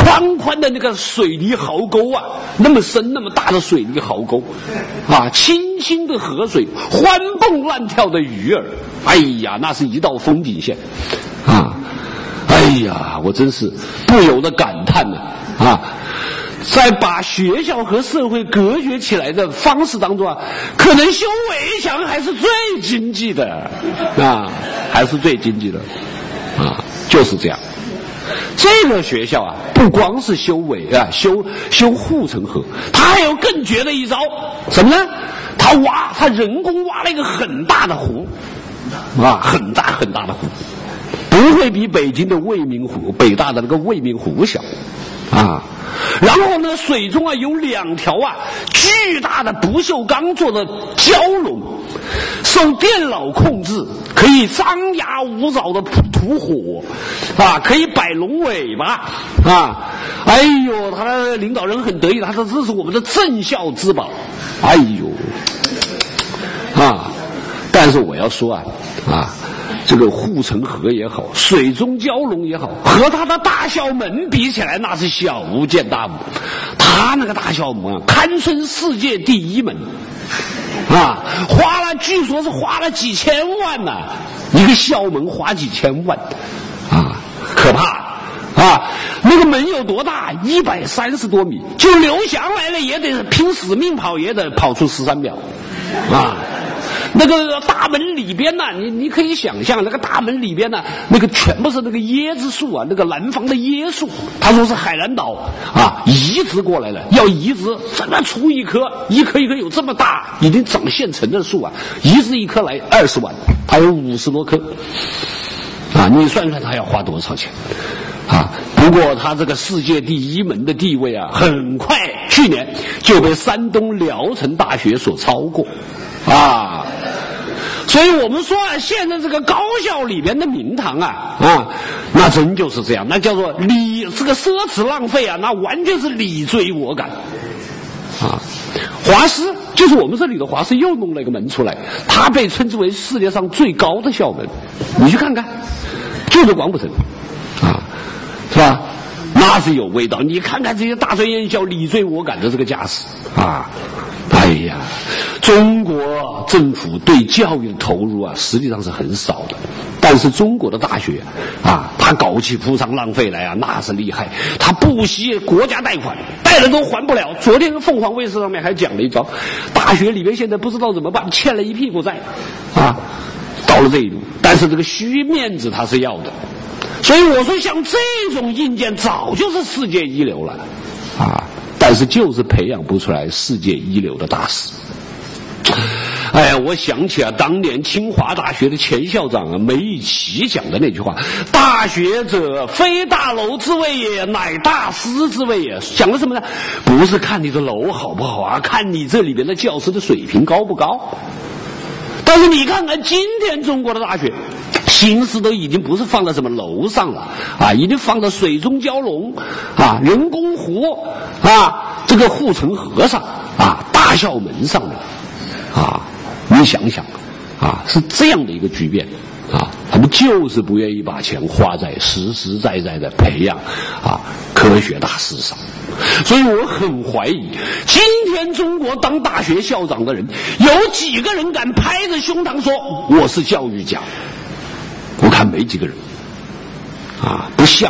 宽宽的那个水泥壕沟啊，那么深那么大的水泥壕沟啊，清清的河水，欢蹦乱跳的鱼儿，哎呀，那是一道风景线啊！哎呀，我真是不由得感叹呢啊！在把学校和社会隔绝起来的方式当中啊，可能修围墙还是最经济的啊，还是最经济的啊，就是这样。这个学校啊，不光是修护城河，它还有更绝的一招，什么呢？它人工挖了一个很大的湖啊，很大很大的湖，不会比北京的未名湖、北大的那个未名湖小啊。然后呢，水中啊有2条啊巨大的不锈钢做的蛟龙，受电脑控制，可以张牙舞爪的吐火啊，可以摆龙尾巴啊。哎呦，他的领导人很得意，他说这是我们的镇校之宝。哎呦啊！但是我要说啊，这个护城河也好，水中蛟龙也好，和他的大校门比起来，那是小巫见大巫。他那个大校门啊，堪称世界第1门啊，据说是花了几千万呢，一个校门花几千万啊，可怕啊！那个门有多大？130多米，就刘翔来了也得拼死命跑，也得跑出13秒啊！那个大门里边呢，你可以想象，那个大门里边呢，那个全部是那个椰子树啊，那个南方的椰树，他说是海南岛啊移植过来的，要移植怎么出一棵有这么大，已经长现成的树啊，移植一棵来20万，还有50多棵啊，你算算他要花多少钱啊？不过他这个世界第1门的地位啊，很快去年就被山东聊城大学所超过啊。所以我们说啊，现在这个高校里边的名堂啊，那真就是这样，那叫做这个奢侈浪费啊，那完全是你追我赶啊。华师就是我们这里的华师又弄了一个门出来，它被称之为世界上最高的校门，你去看看，就是广府城啊，是吧？那是有味道。你看看这些大专院校你追我赶的这个架势啊，哎呀，中国政府对教育的投入啊，实际上是很少的。但是中国的大学啊，他搞起铺张浪费来啊，那是厉害。他不惜国家贷款，贷了都还不了。昨天凤凰卫视上面还讲了一招，大学里面现在不知道怎么办，欠了一屁股债啊，到了这一步。但是这个虚面子他是要的。所以我说，像这种硬件早就是世界一流了啊，但是就是培养不出来世界一流的大师。哎呀，我想起啊，当年清华大学的前校长啊梅贻琦讲的那句话：“大学者，非大楼之谓也，乃大师之谓也。”讲的什么呢？不是看你的楼好不好啊，看你这里边的教师的水平高不高。但是你看看今天中国的大学，心思都已经不是放在什么楼上了啊，已经放在水中蛟龙啊、人工湖啊、这个护城河上啊、大校门上的啊。你想想啊，是这样的一个局面啊，他们就是不愿意把钱花在实实在在的培养啊科学大师上。所以我很怀疑，今天中国当大学校长的人，有几个人敢拍着胸膛说我是教育家？我看没几个人啊，不像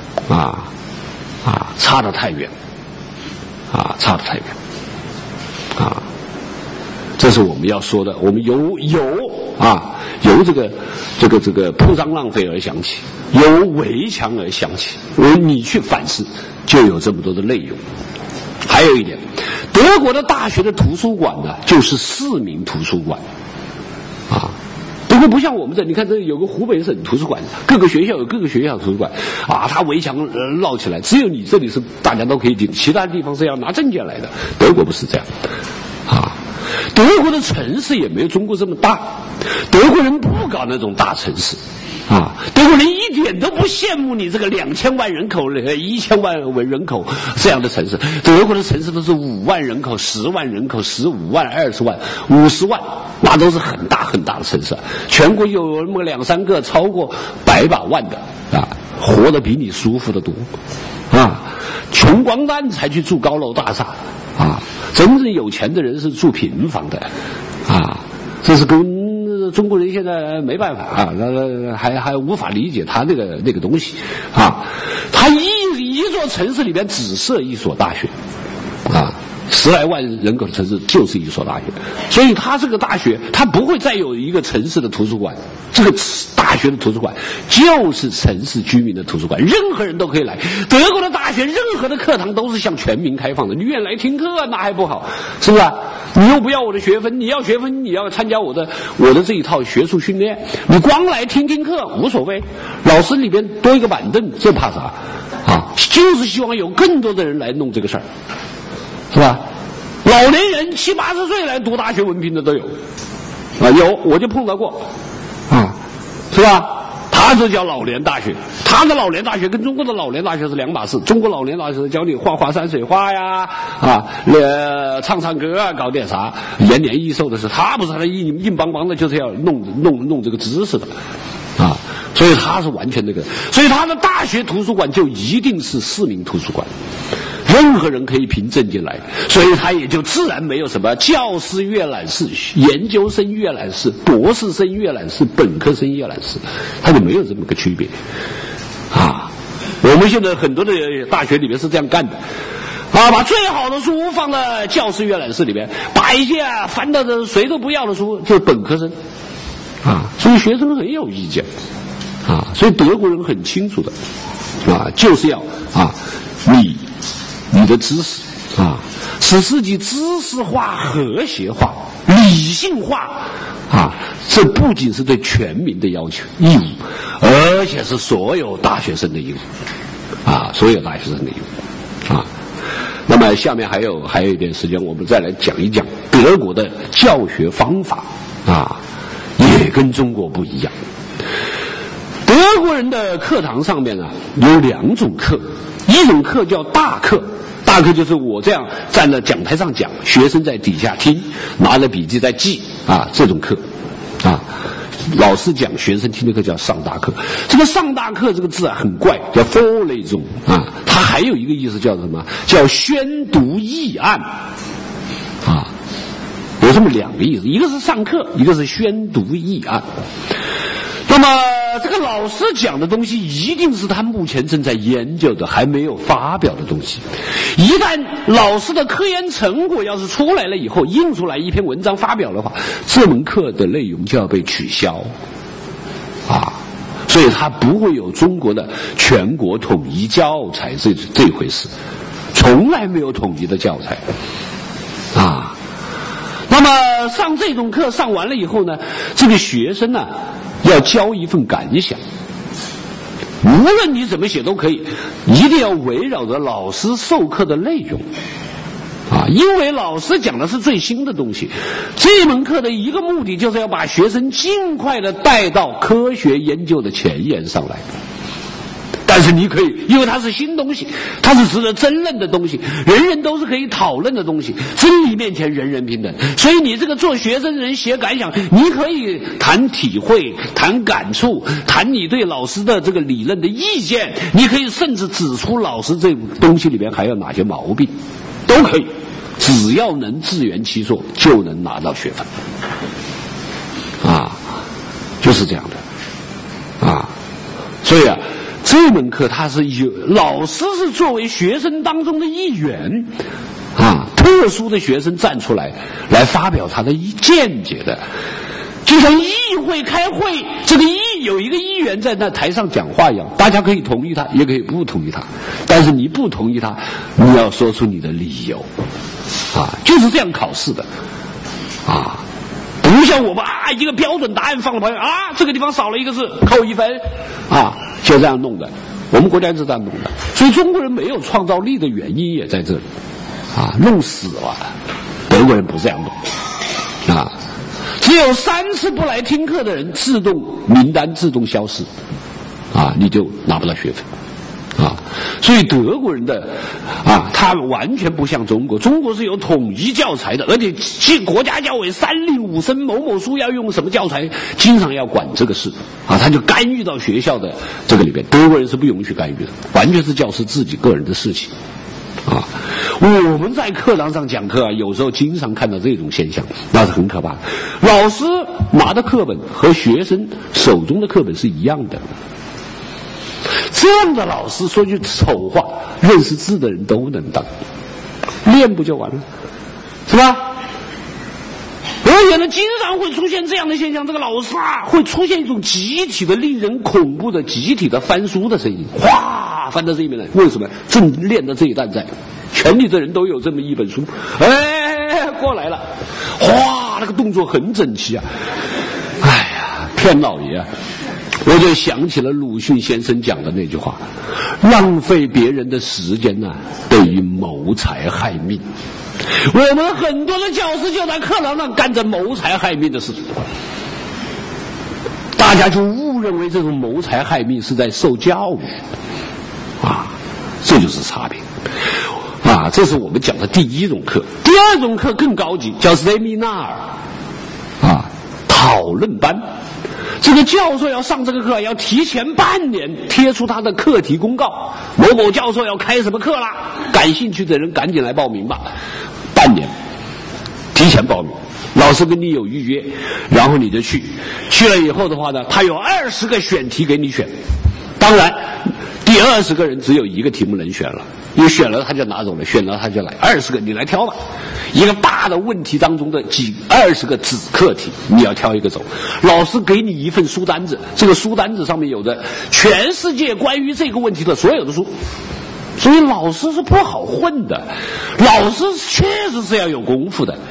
差得太远差得太远啊。这是我们要说的，我们由这个铺张浪费而想起，由围墙而想起，你去反思，就有这么多的内容。还有一点，德国的大学的图书馆呢，就是市民图书馆啊。德国不像我们这，你看这有个湖北省图书馆，各个学校有各个学校的图书馆啊，它围墙绕起来，只有你这里是大家都可以进，其他地方是要拿证件来的。德国不是这样啊。德国的城市也没有中国这么大，德国人不搞那种大城市啊，德国人一点都不羡慕你这个2000万人口、1000万人口这样的城市。德国的城市都是5万人口、10万人口、15万、20万、50万，那都是很大很大的城市。全国有那么2、3个超过100把万的啊，活得比你舒服得多啊。 穷光蛋才去住高楼大厦啊，真正有钱的人是住平房的啊，这是跟中国人现在没办法啊，还无法理解他那个东西啊。他一座城市里边只设一所大学啊。10来万人口的城市就是一所大学，所以它这个大学它不会再有一个城市的图书馆，这个大学的图书馆就是城市居民的图书馆，任何人都可以来。德国的大学任何的课堂都是向全民开放的，你愿来听课那还不好，是不是？你又不要我的学分，你要学分你要参加我的这一套学术训练，你光来听课无所谓，老师里边多一个板凳，这怕啥啊？就是希望有更多的人来弄这个事儿。是吧？老年人70、80岁来读大学文凭的都有，啊，有我就碰到过，啊，是吧？他这叫老年大学，他的老年大学跟中国的老年大学是两码事。中国老年大学教你画山水画呀，啊，唱歌啊，搞点啥延年益寿的事。他不是，他硬邦邦的，就是要弄这个知识的，啊，所以他是完全那个，所以他的大学图书馆就一定是市民图书馆。任何人可以凭证进来，所以他也就自然没有什么教师阅览室、研究生阅览室、博士生阅览室、本科生阅览室，他就没有这么个区别啊。我们现在很多的大学里面是这样干的啊，把最好的书放在教师阅览室里面，把一些翻到的谁都不要的书就是本科生啊，所以学生很有意见啊，所以德国人很清楚的啊，就是要啊你的知识啊，使自己知识化、和谐化、理性化啊，这不仅是对全民的要求义务，而且是所有大学生的义务啊，所有大学生的义务啊。那么下面还有一点时间，我们再来讲一讲德国的教学方法啊，也跟中国不一样。德国人的课堂上面呢有2种课，一种课叫大课。大课就是我这样站在讲台上讲，学生在底下听，拿着笔记在记啊，这种课啊，老师讲学生听的课叫上大课。这个上大课这个字啊很怪，叫 Vorlesung 啊，它还有一个意思叫什么？叫宣读议案啊，有这么2个意思，一个是上课，一个是宣读议案。那么这个老师讲的东西一定是他目前正在研究的还没有发表的东西，一旦老师的科研成果要是出来了以后，印出来一篇文章发表的话，这门课的内容就要被取消啊，所以它不会有中国的全国统一教材这回事，从来没有统一的教材啊。那么上这种课上完了以后呢，这个学生呢要交一份感想，无论你怎么写都可以，一定要围绕着老师授课的内容啊，因为老师讲的是最新的东西。这门课的一个目的就是要把学生尽快的带到科学研究的前沿上来。但是你可以，因为它是新东西，它是值得争论的东西，人人都是可以讨论的东西，真理面前人人平等。所以你这个做学生的人写感想，你可以谈体会、谈感触、谈你对老师的这个理论的意见，你可以甚至指出老师这东西里面还有哪些毛病，都可以，只要能自圆其说，就能拿到学分啊，就是这样的啊。所以啊，这门课它是老师是作为学生当中的一员啊，特殊的学生站出来发表他的见解的，就像议会开会，这个有一个议员在那台上讲话一样，大家可以同意他，也可以不同意他，但是你不同意他，你要说出你的理由啊，就是这样考试的啊。不像我们啊，一个标准答案放了旁边啊，这个地方少了一个字扣1分啊，就这样弄的。我们国家是这样弄的，所以中国人没有创造力的原因也在这里啊，弄死了。德国人不这样弄啊，只有3次不来听课的人名单自动消失啊，你就拿不到学分啊。 所以德国人的他完全不像中国，中国是有统一教材的，而且国家教委3令5申某某书要用什么教材，经常要管这个事他就干预到学校的这个里边。德国人是不允许干预的，完全是教师自己个人的事情我们在课堂上讲课有时候经常看到这种现象，那是很可怕的。老师拿的课本和学生手中的课本是一样的，这样的老师说句丑话，认识字的人都能当，练不就完了，是吧？而且呢，经常会出现这样的现象，这个老师会出现一种集体的令人恐怖的集体的翻书的声音，哗翻到这一边来。为什么？正练到这一段在，全体的人都有这么一本书，过来了，哗，那个动作很整齐哎呀，天老爷我就想起了鲁迅先生讲的那句话：浪费别人的时间等于谋财害命。我们很多的教师就在课堂上干着谋财害命的事，大家就误认为这种谋财害命是在受教育这就是差别这是我们讲的第一种课。第二种课更高级，叫 seminar 讨论班。这个教授要上这个课，要提前半年贴出他的课题公告，某某教授要开什么课啦，感兴趣的人赶紧来报名吧。半年提前报名，老师跟你有预约，然后你就去了以后的话呢，他有20个选题给你选，当然第20个人只有一个题目能选了，你选了他就拿走了，选了他就来，20个你来挑吧。一个大的问题当中的20个子课题，你要挑一个走。老师给你一份书单子，这个书单子上面有着全世界关于这个问题的所有的书，所以老师是不好混的，老师确实是要有功夫的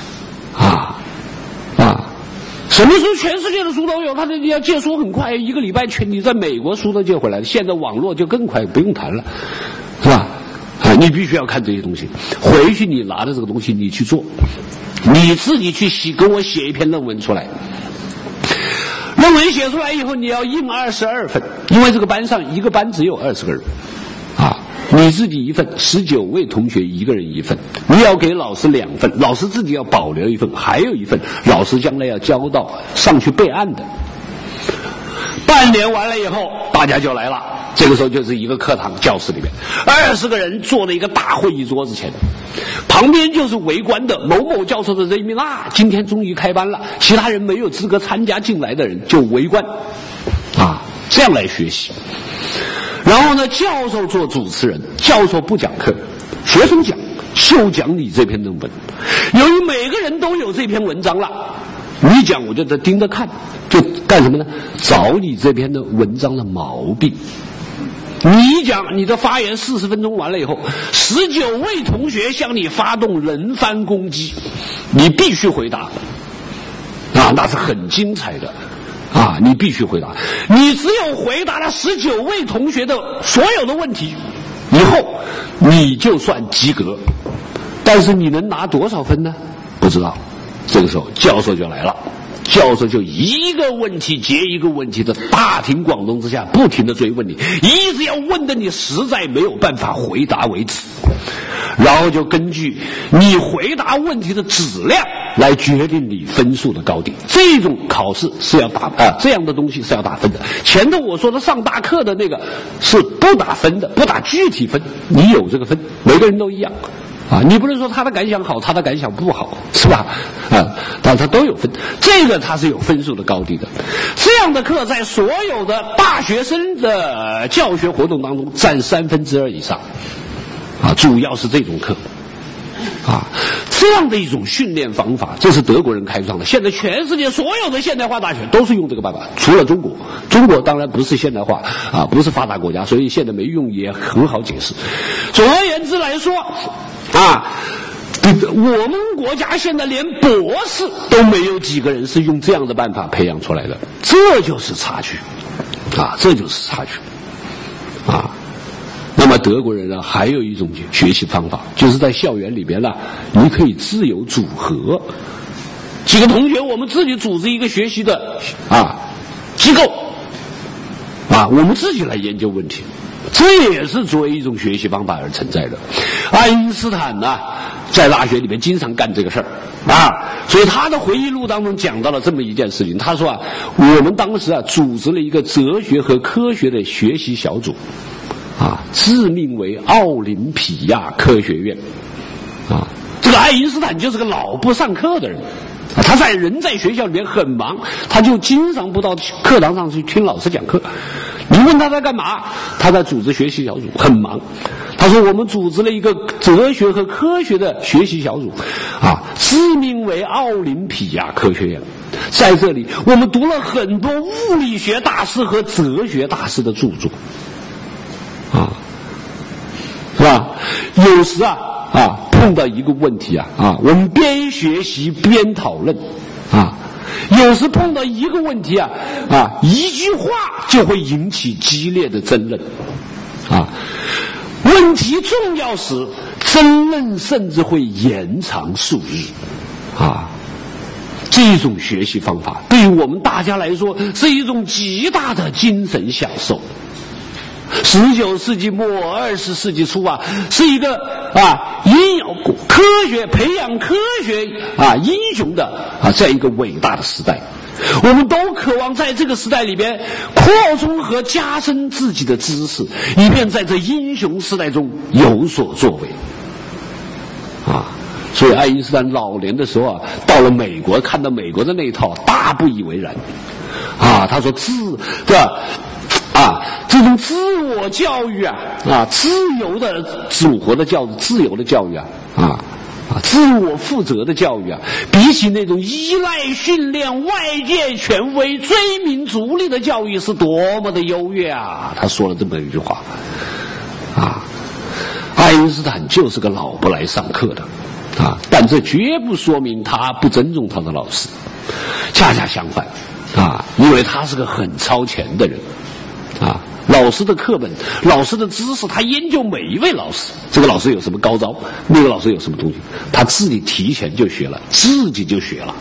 什么书全世界的书都有，你要借书很快，一个礼拜你在美国书都借回来了，现在网络就更快，不用谈了，是吧？你必须要看这些东西，回去你拿着这个东西你去做，你自己去跟我写一篇论文出来。论文写出来以后你要印22份，因为这个班上一个班只有20个人你自己一份，19位同学一个人一份，你要给老师2份，老师自己要保留一份，还有一份老师将来要交到上去备案的。半年完了以后大家就来了，这个时候就是一个课堂教室里面20个人坐在一个大会议桌子前，旁边就是围观的某某教授的seminar，今天终于开班了，其他人没有资格参加进来的人就围观这样来学习。然后呢，教授做主持人，教授不讲课，学生讲，就讲你这篇论文。由于每个人都有这篇文章了，你讲我就在盯着看，就干什么呢？找你这篇的文章的毛病。你讲你的发言40分钟完了以后，19位同学向你发动轮番攻击，你必须回答那是很精彩的你必须回答。你只有回答了19位同学的所有的问题以后，你就算及格。但是你能拿多少分呢？不知道。这个时候教授就来了，教授就一个问题接一个问题的大庭广众之下不停地追问你，一直要问的你实在没有办法回答为止，然后就根据你回答问题的质量来决定你分数的高低。这种考试是要打这样的东西是要打分的。前头我说的上大课的那个是不打分的，不打具体分，你有这个分，每个人都一样你不能说他的感想好，他的感想不好，是吧？但他都有分，这个他是有分数的高低的。这样的课在所有的大学生的教学活动当中占2/3以上主要是这种课这样的一种训练方法，这是德国人开创的。现在全世界所有的现代化大学都是用这个办法，除了中国。中国当然不是现代化不是发达国家，所以现在没用也很好解释。总而言之来说我们国家现在连博士都没有几个人是用这样的办法培养出来的，这就是差距这就是差距那么德国人呢，还有一种学习方法，就是在校园里边你可以自由组合，几个同学我们自己组织一个学习的机构我们自己来研究问题这也是作为一种学习方法而存在的。爱因斯坦呢，在大学里面经常干这个事儿所以他的回忆录当中讲到了这么一件事情。他说我们当时组织了一个哲学和科学的学习小组自命为奥林匹亚科学院这个爱因斯坦就是个老不上课的人他人在学校里面很忙，他就经常不到课堂上去听老师讲课。你问他在干嘛，他在组织学习小组，很忙。他说我们组织了一个哲学和科学的学习小组自名为奥林匹亚科学院。在这里我们读了很多物理学大师和哲学大师的著作是吧？有时碰到一个问题我们边学习边讨论有时碰到一个问题一句话就会引起激烈的争论问题重要时，争论甚至会延长数日这种学习方法对于我们大家来说是一种极大的精神享受。19世纪末20世纪初是一个科学培养科学英雄的这样一个伟大的时代。我们都渴望在这个时代里边扩充和加深自己的知识，以便在这英雄时代中有所作为所以爱因斯坦老年的时候到了美国，看到美国的那一套大不以为然他说这种自我教育自由的组合的教育，自由的教育自我负责的教育比起那种依赖训练外界权威追名逐利的教育是多么的优越他说了这么一句话爱因斯坦就是个老不来上课的但这绝不说明他不尊重他的老师，恰恰相反因为他是个很超前的人老师的课本，老师的知识，他研究每一位老师，这个老师有什么高招，那个老师有什么东西，他自己提前就学了，自己就学了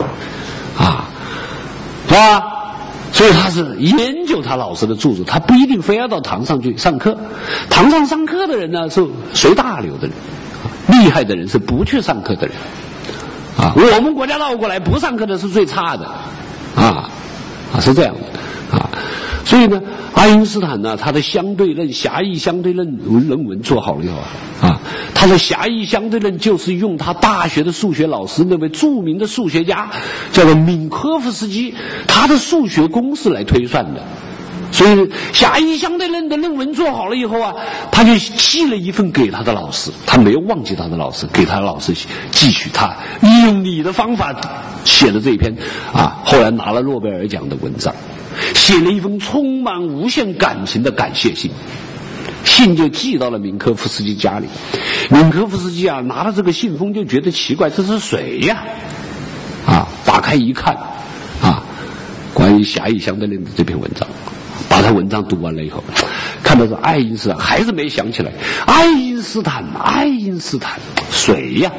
是吧？所以他是研究他老师的著作，他不一定非要到堂上去上课。堂上上课的人呢是随大流的人，厉害的人是不去上课的人我们国家倒过来，不上课的是最差的是这样的所以呢，爱因斯坦呢，他的相对论、狭义相对论论文做好了以后他的狭义相对论就是用他大学的数学老师那位著名的数学家叫做敏科夫斯基他的数学公式来推算的。所以狭义相对论的论文做好了以后他就寄了一份给他的老师，他没有忘记他的老师，给他的老师继续他用你的方法写的这一篇后来拿了诺贝尔奖的文章，写了一封充满无限感情的感谢信，信就寄到了敏科夫斯基家里。敏科夫斯基拿了这个信封就觉得奇怪，这是谁呀打开一看关于狭义相对论的这篇文章，把他文章读完了以后，看到是爱因斯坦，还是没想起来爱因斯坦谁呀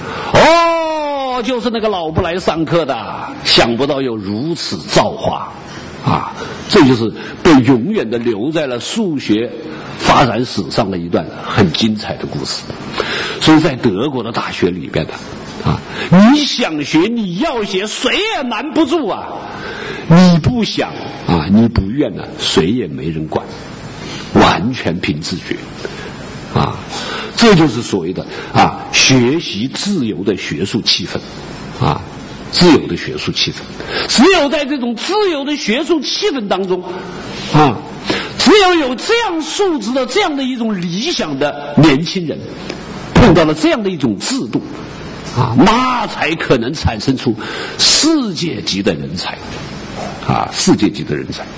就是那个老不来上课的，想不到有如此造化这就是被永远的留在了数学发展史上的一段很精彩的故事。所以在德国的大学里边你想学你要学，谁也拦不住你不想你不愿谁也没人管，完全凭自觉这就是所谓的学习自由的学术气氛自由的学术气氛。只有在这种自由的学术气氛当中只有这样素质的这样的一种理想的年轻人碰到了这样的一种制度那才可能产生出世界级的人才世界级的人才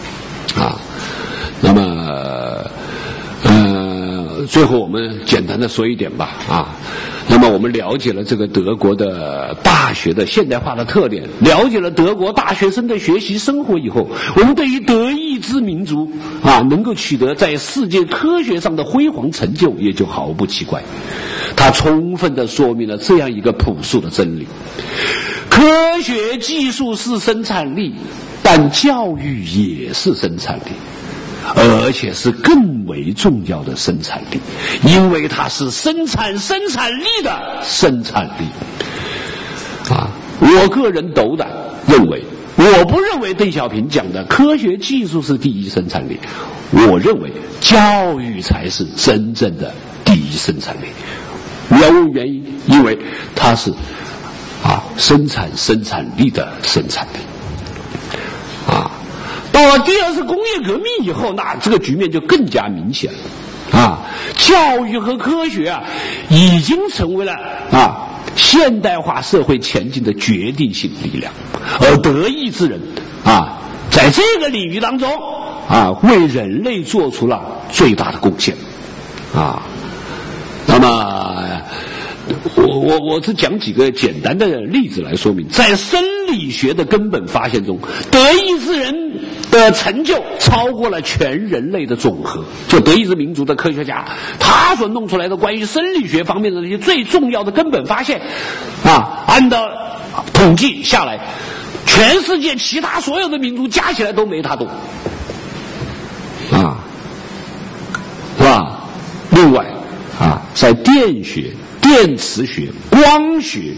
那么最后我们简单的说一点吧那么我们了解了这个德国的大学的现代化的特点，了解了德国大学生的学习生活以后，我们对于德意志民族能够取得在世界科学上的辉煌成就也就毫不奇怪。它充分地说明了这样一个朴素的真理：科学技术是生产力，但教育也是生产力。 而且是更为重要的生产力，因为它是生产力的生产力。我个人斗胆认为，我不认为邓小平讲的科学技术是第一生产力，我认为教育才是真正的第一生产力。你要问原因，因为它是生产力的生产力。到了第二次工业革命以后，那这个局面就更加明显了。教育和科学已经成为了现代化社会前进的决定性力量，而德意志人在这个领域当中为人类做出了最大的贡献。那么我只讲几个简单的例子来说明，在生理学的根本发现中，德意志人的成就超过了全人类的总和。就德意志民族的科学家，他所弄出来的关于生理学方面的那些最重要的根本发现按照统计下来，全世界其他所有的民族加起来都没他多是吧？另外在电学、电磁学、光学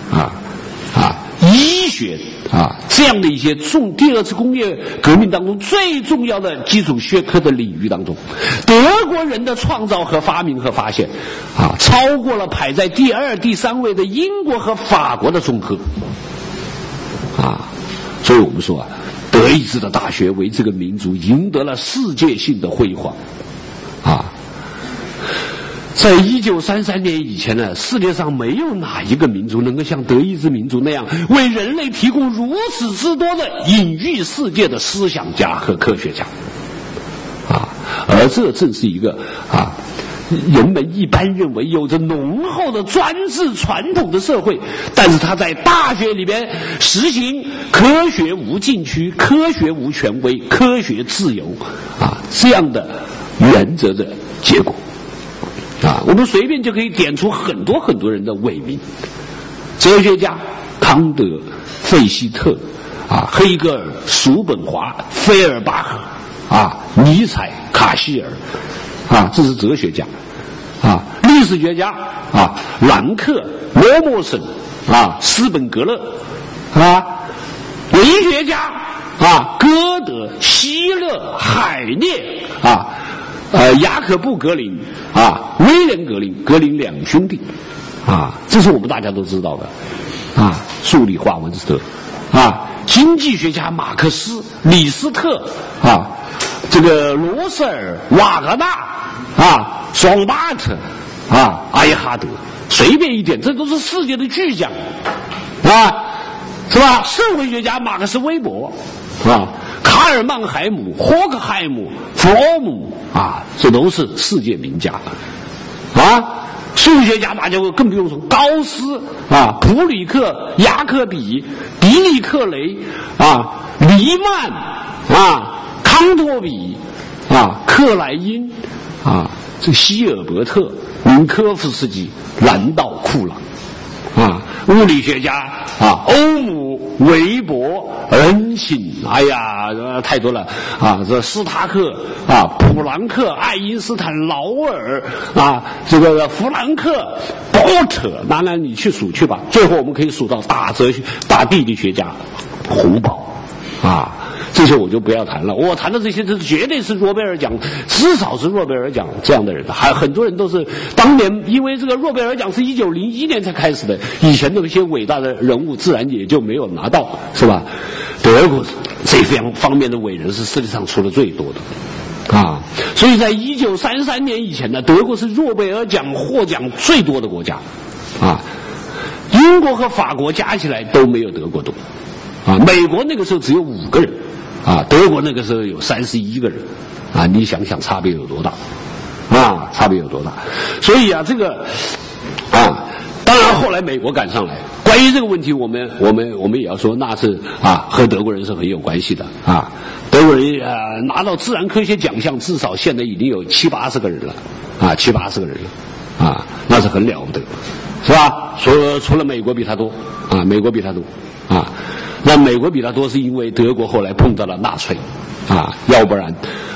医学这样的一些第二次工业革命当中最重要的基础学科的领域当中，德国人的创造和发明和发现超过了排在第二、第三位的英国和法国的总和所以我们说德意志的大学为这个民族赢得了世界性的辉煌在1933年以前呢，世界上没有哪一个民族能够像德意志民族那样为人类提供如此之多的隐喻世界的思想家和科学家而这正是一个人们一般认为有着浓厚的专制传统的社会，但是他在大学里边实行科学无禁区、科学无权威、科学自由这样的原则的结果我们随便就可以点出很多很多人的伟名：哲学家康德、费希特黑格尔、叔本华、费尔巴赫尼采、卡希尔这是哲学家历史学家兰克、罗默森斯本格勒文学家歌德、希勒、海涅雅可布·格林威廉·格林两兄弟这是我们大家都知道的数理化文斯特经济学家马克思、李斯特这个罗塞尔、瓦格纳爽巴特埃哈德，随便一点，这都是世界的巨匠是吧？社会学家马克思韦伯卡尔曼海姆、霍克海姆、弗洛姆这都是世界名家数学家大家更不用说，高斯普吕克、雅克比、迪利克雷黎曼康托比克莱因这希尔伯特、米科夫斯基、兰道、库朗物理学家欧姆、韦伯、恩辛，哎呀，太多了这斯塔克普朗克、爱因斯坦、劳尔这个弗兰克、波特，当然你去数去吧。最后我们可以数到大哲学、大地理学家洪堡这些我就不要谈了。我谈的这些，这绝对是诺贝尔奖，至少是诺贝尔奖这样的人。还很多人都是当年，因为这个诺贝尔奖是1901年才开始的，以前的那些伟大的人物自然也就没有拿到，是吧？德国这方面的伟人是世界上出的最多的所以在1933年以前呢，德国是诺贝尔奖获奖最多的国家英国和法国加起来都没有德国多美国那个时候只有5个人德国那个时候有31个人你想想差别有多大差别有多大。所以这个当然后来美国赶上来，关于这个问题我们也要说，那是和德国人是很有关系的德国人拿到自然科学奖项至少现在已经有70-80个人了70-80个人了那是很了不得，是吧？除了美国比他多美国比他多那美国比他多是因为德国后来碰到了纳粹要不然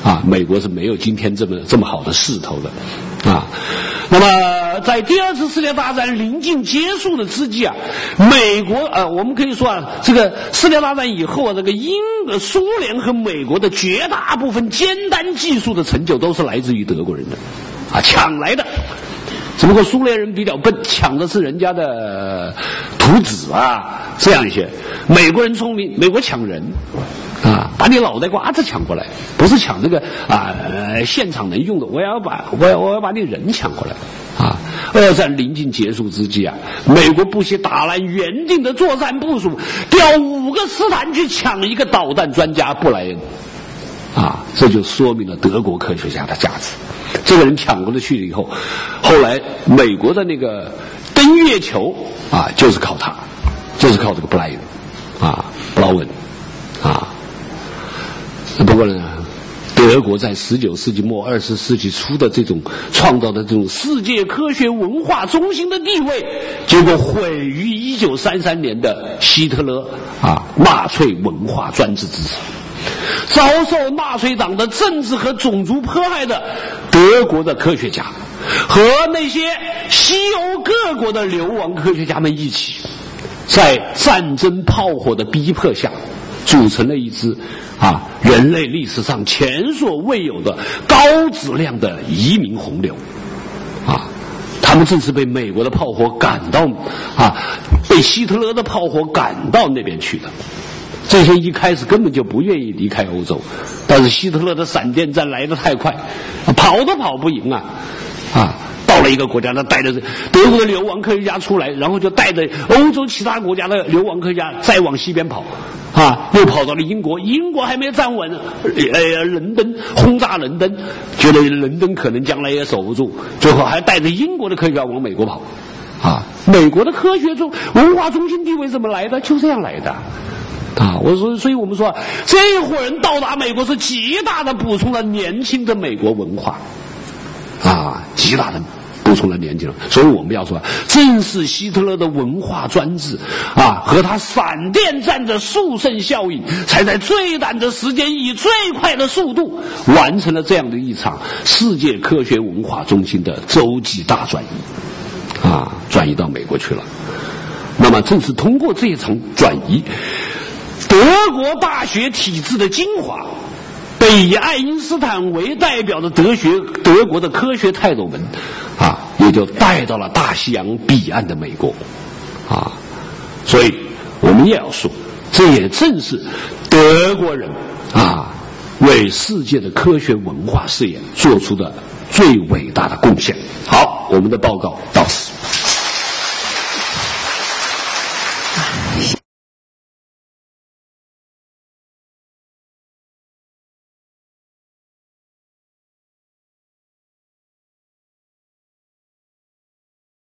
啊，美国是没有今天这么好的势头的，啊。那么，在第二次世界大战临近结束的之际啊，美国我们可以说啊，这个世界大战以后啊，这个苏联和美国的绝大部分尖端技术的成就都是来自于德国人的，啊，抢来的。只不过苏联人比较笨，抢的是人家的图纸啊，这样一些。美国人聪明，美国抢人。啊，把你脑袋瓜子抢过来，不是抢这个现场能用的，我要把你人抢过来啊！二战临近结束之际啊，美国不惜打烂原定的作战部署，调5个师团去抢一个导弹专家布莱恩啊，这就说明了德国科学家的价值。这个人抢过去了以后，后来美国的那个登月球啊，就是靠他，就是靠这个布莱恩啊，布劳恩啊。不过呢，德国在19世纪末20世纪初的这种创造的这种世界科学文化中心的地位，结果毁于1933年的希特勒纳粹文化专制之手。遭受纳粹党的政治和种族迫害的德国的科学家和那些西欧各国的流亡科学家们一起，在战争炮火的逼迫下，组成了一支人类历史上前所未有的高质量的移民洪流他们正是被美国的炮火赶到被希特勒的炮火赶到那边去的。这些一开始根本就不愿意离开欧洲，但是希特勒的闪电战来得太快，跑都跑不赢到了一个国家，他带着德国的流亡科学家出来，然后就带着欧洲其他国家的流亡科学家再往西边跑又跑到了英国，英国还没站稳，伦敦轰炸伦敦，觉得伦敦可能将来也守不住，最后还带着英国的科学家往美国跑美国的科学中文化中心地位怎么来的？就这样来的所以我们说这伙人到达美国是极大的补充了年轻的美国文化极大的补充了年轻人。所以我们要说，正是希特勒的文化专制和他闪电战的速胜效应，才在最短的时间以最快的速度完成了这样的一场世界科学文化中心的洲际大转移转移到美国去了。那么正是通过这场转移，德国大学体制的精华被以爱因斯坦为代表的德国的科学泰斗们也就带到了大西洋彼岸的美国所以我们也要说，这也正是德国人为世界的科学文化事业做出的最伟大的贡献。好，我们的报告到此。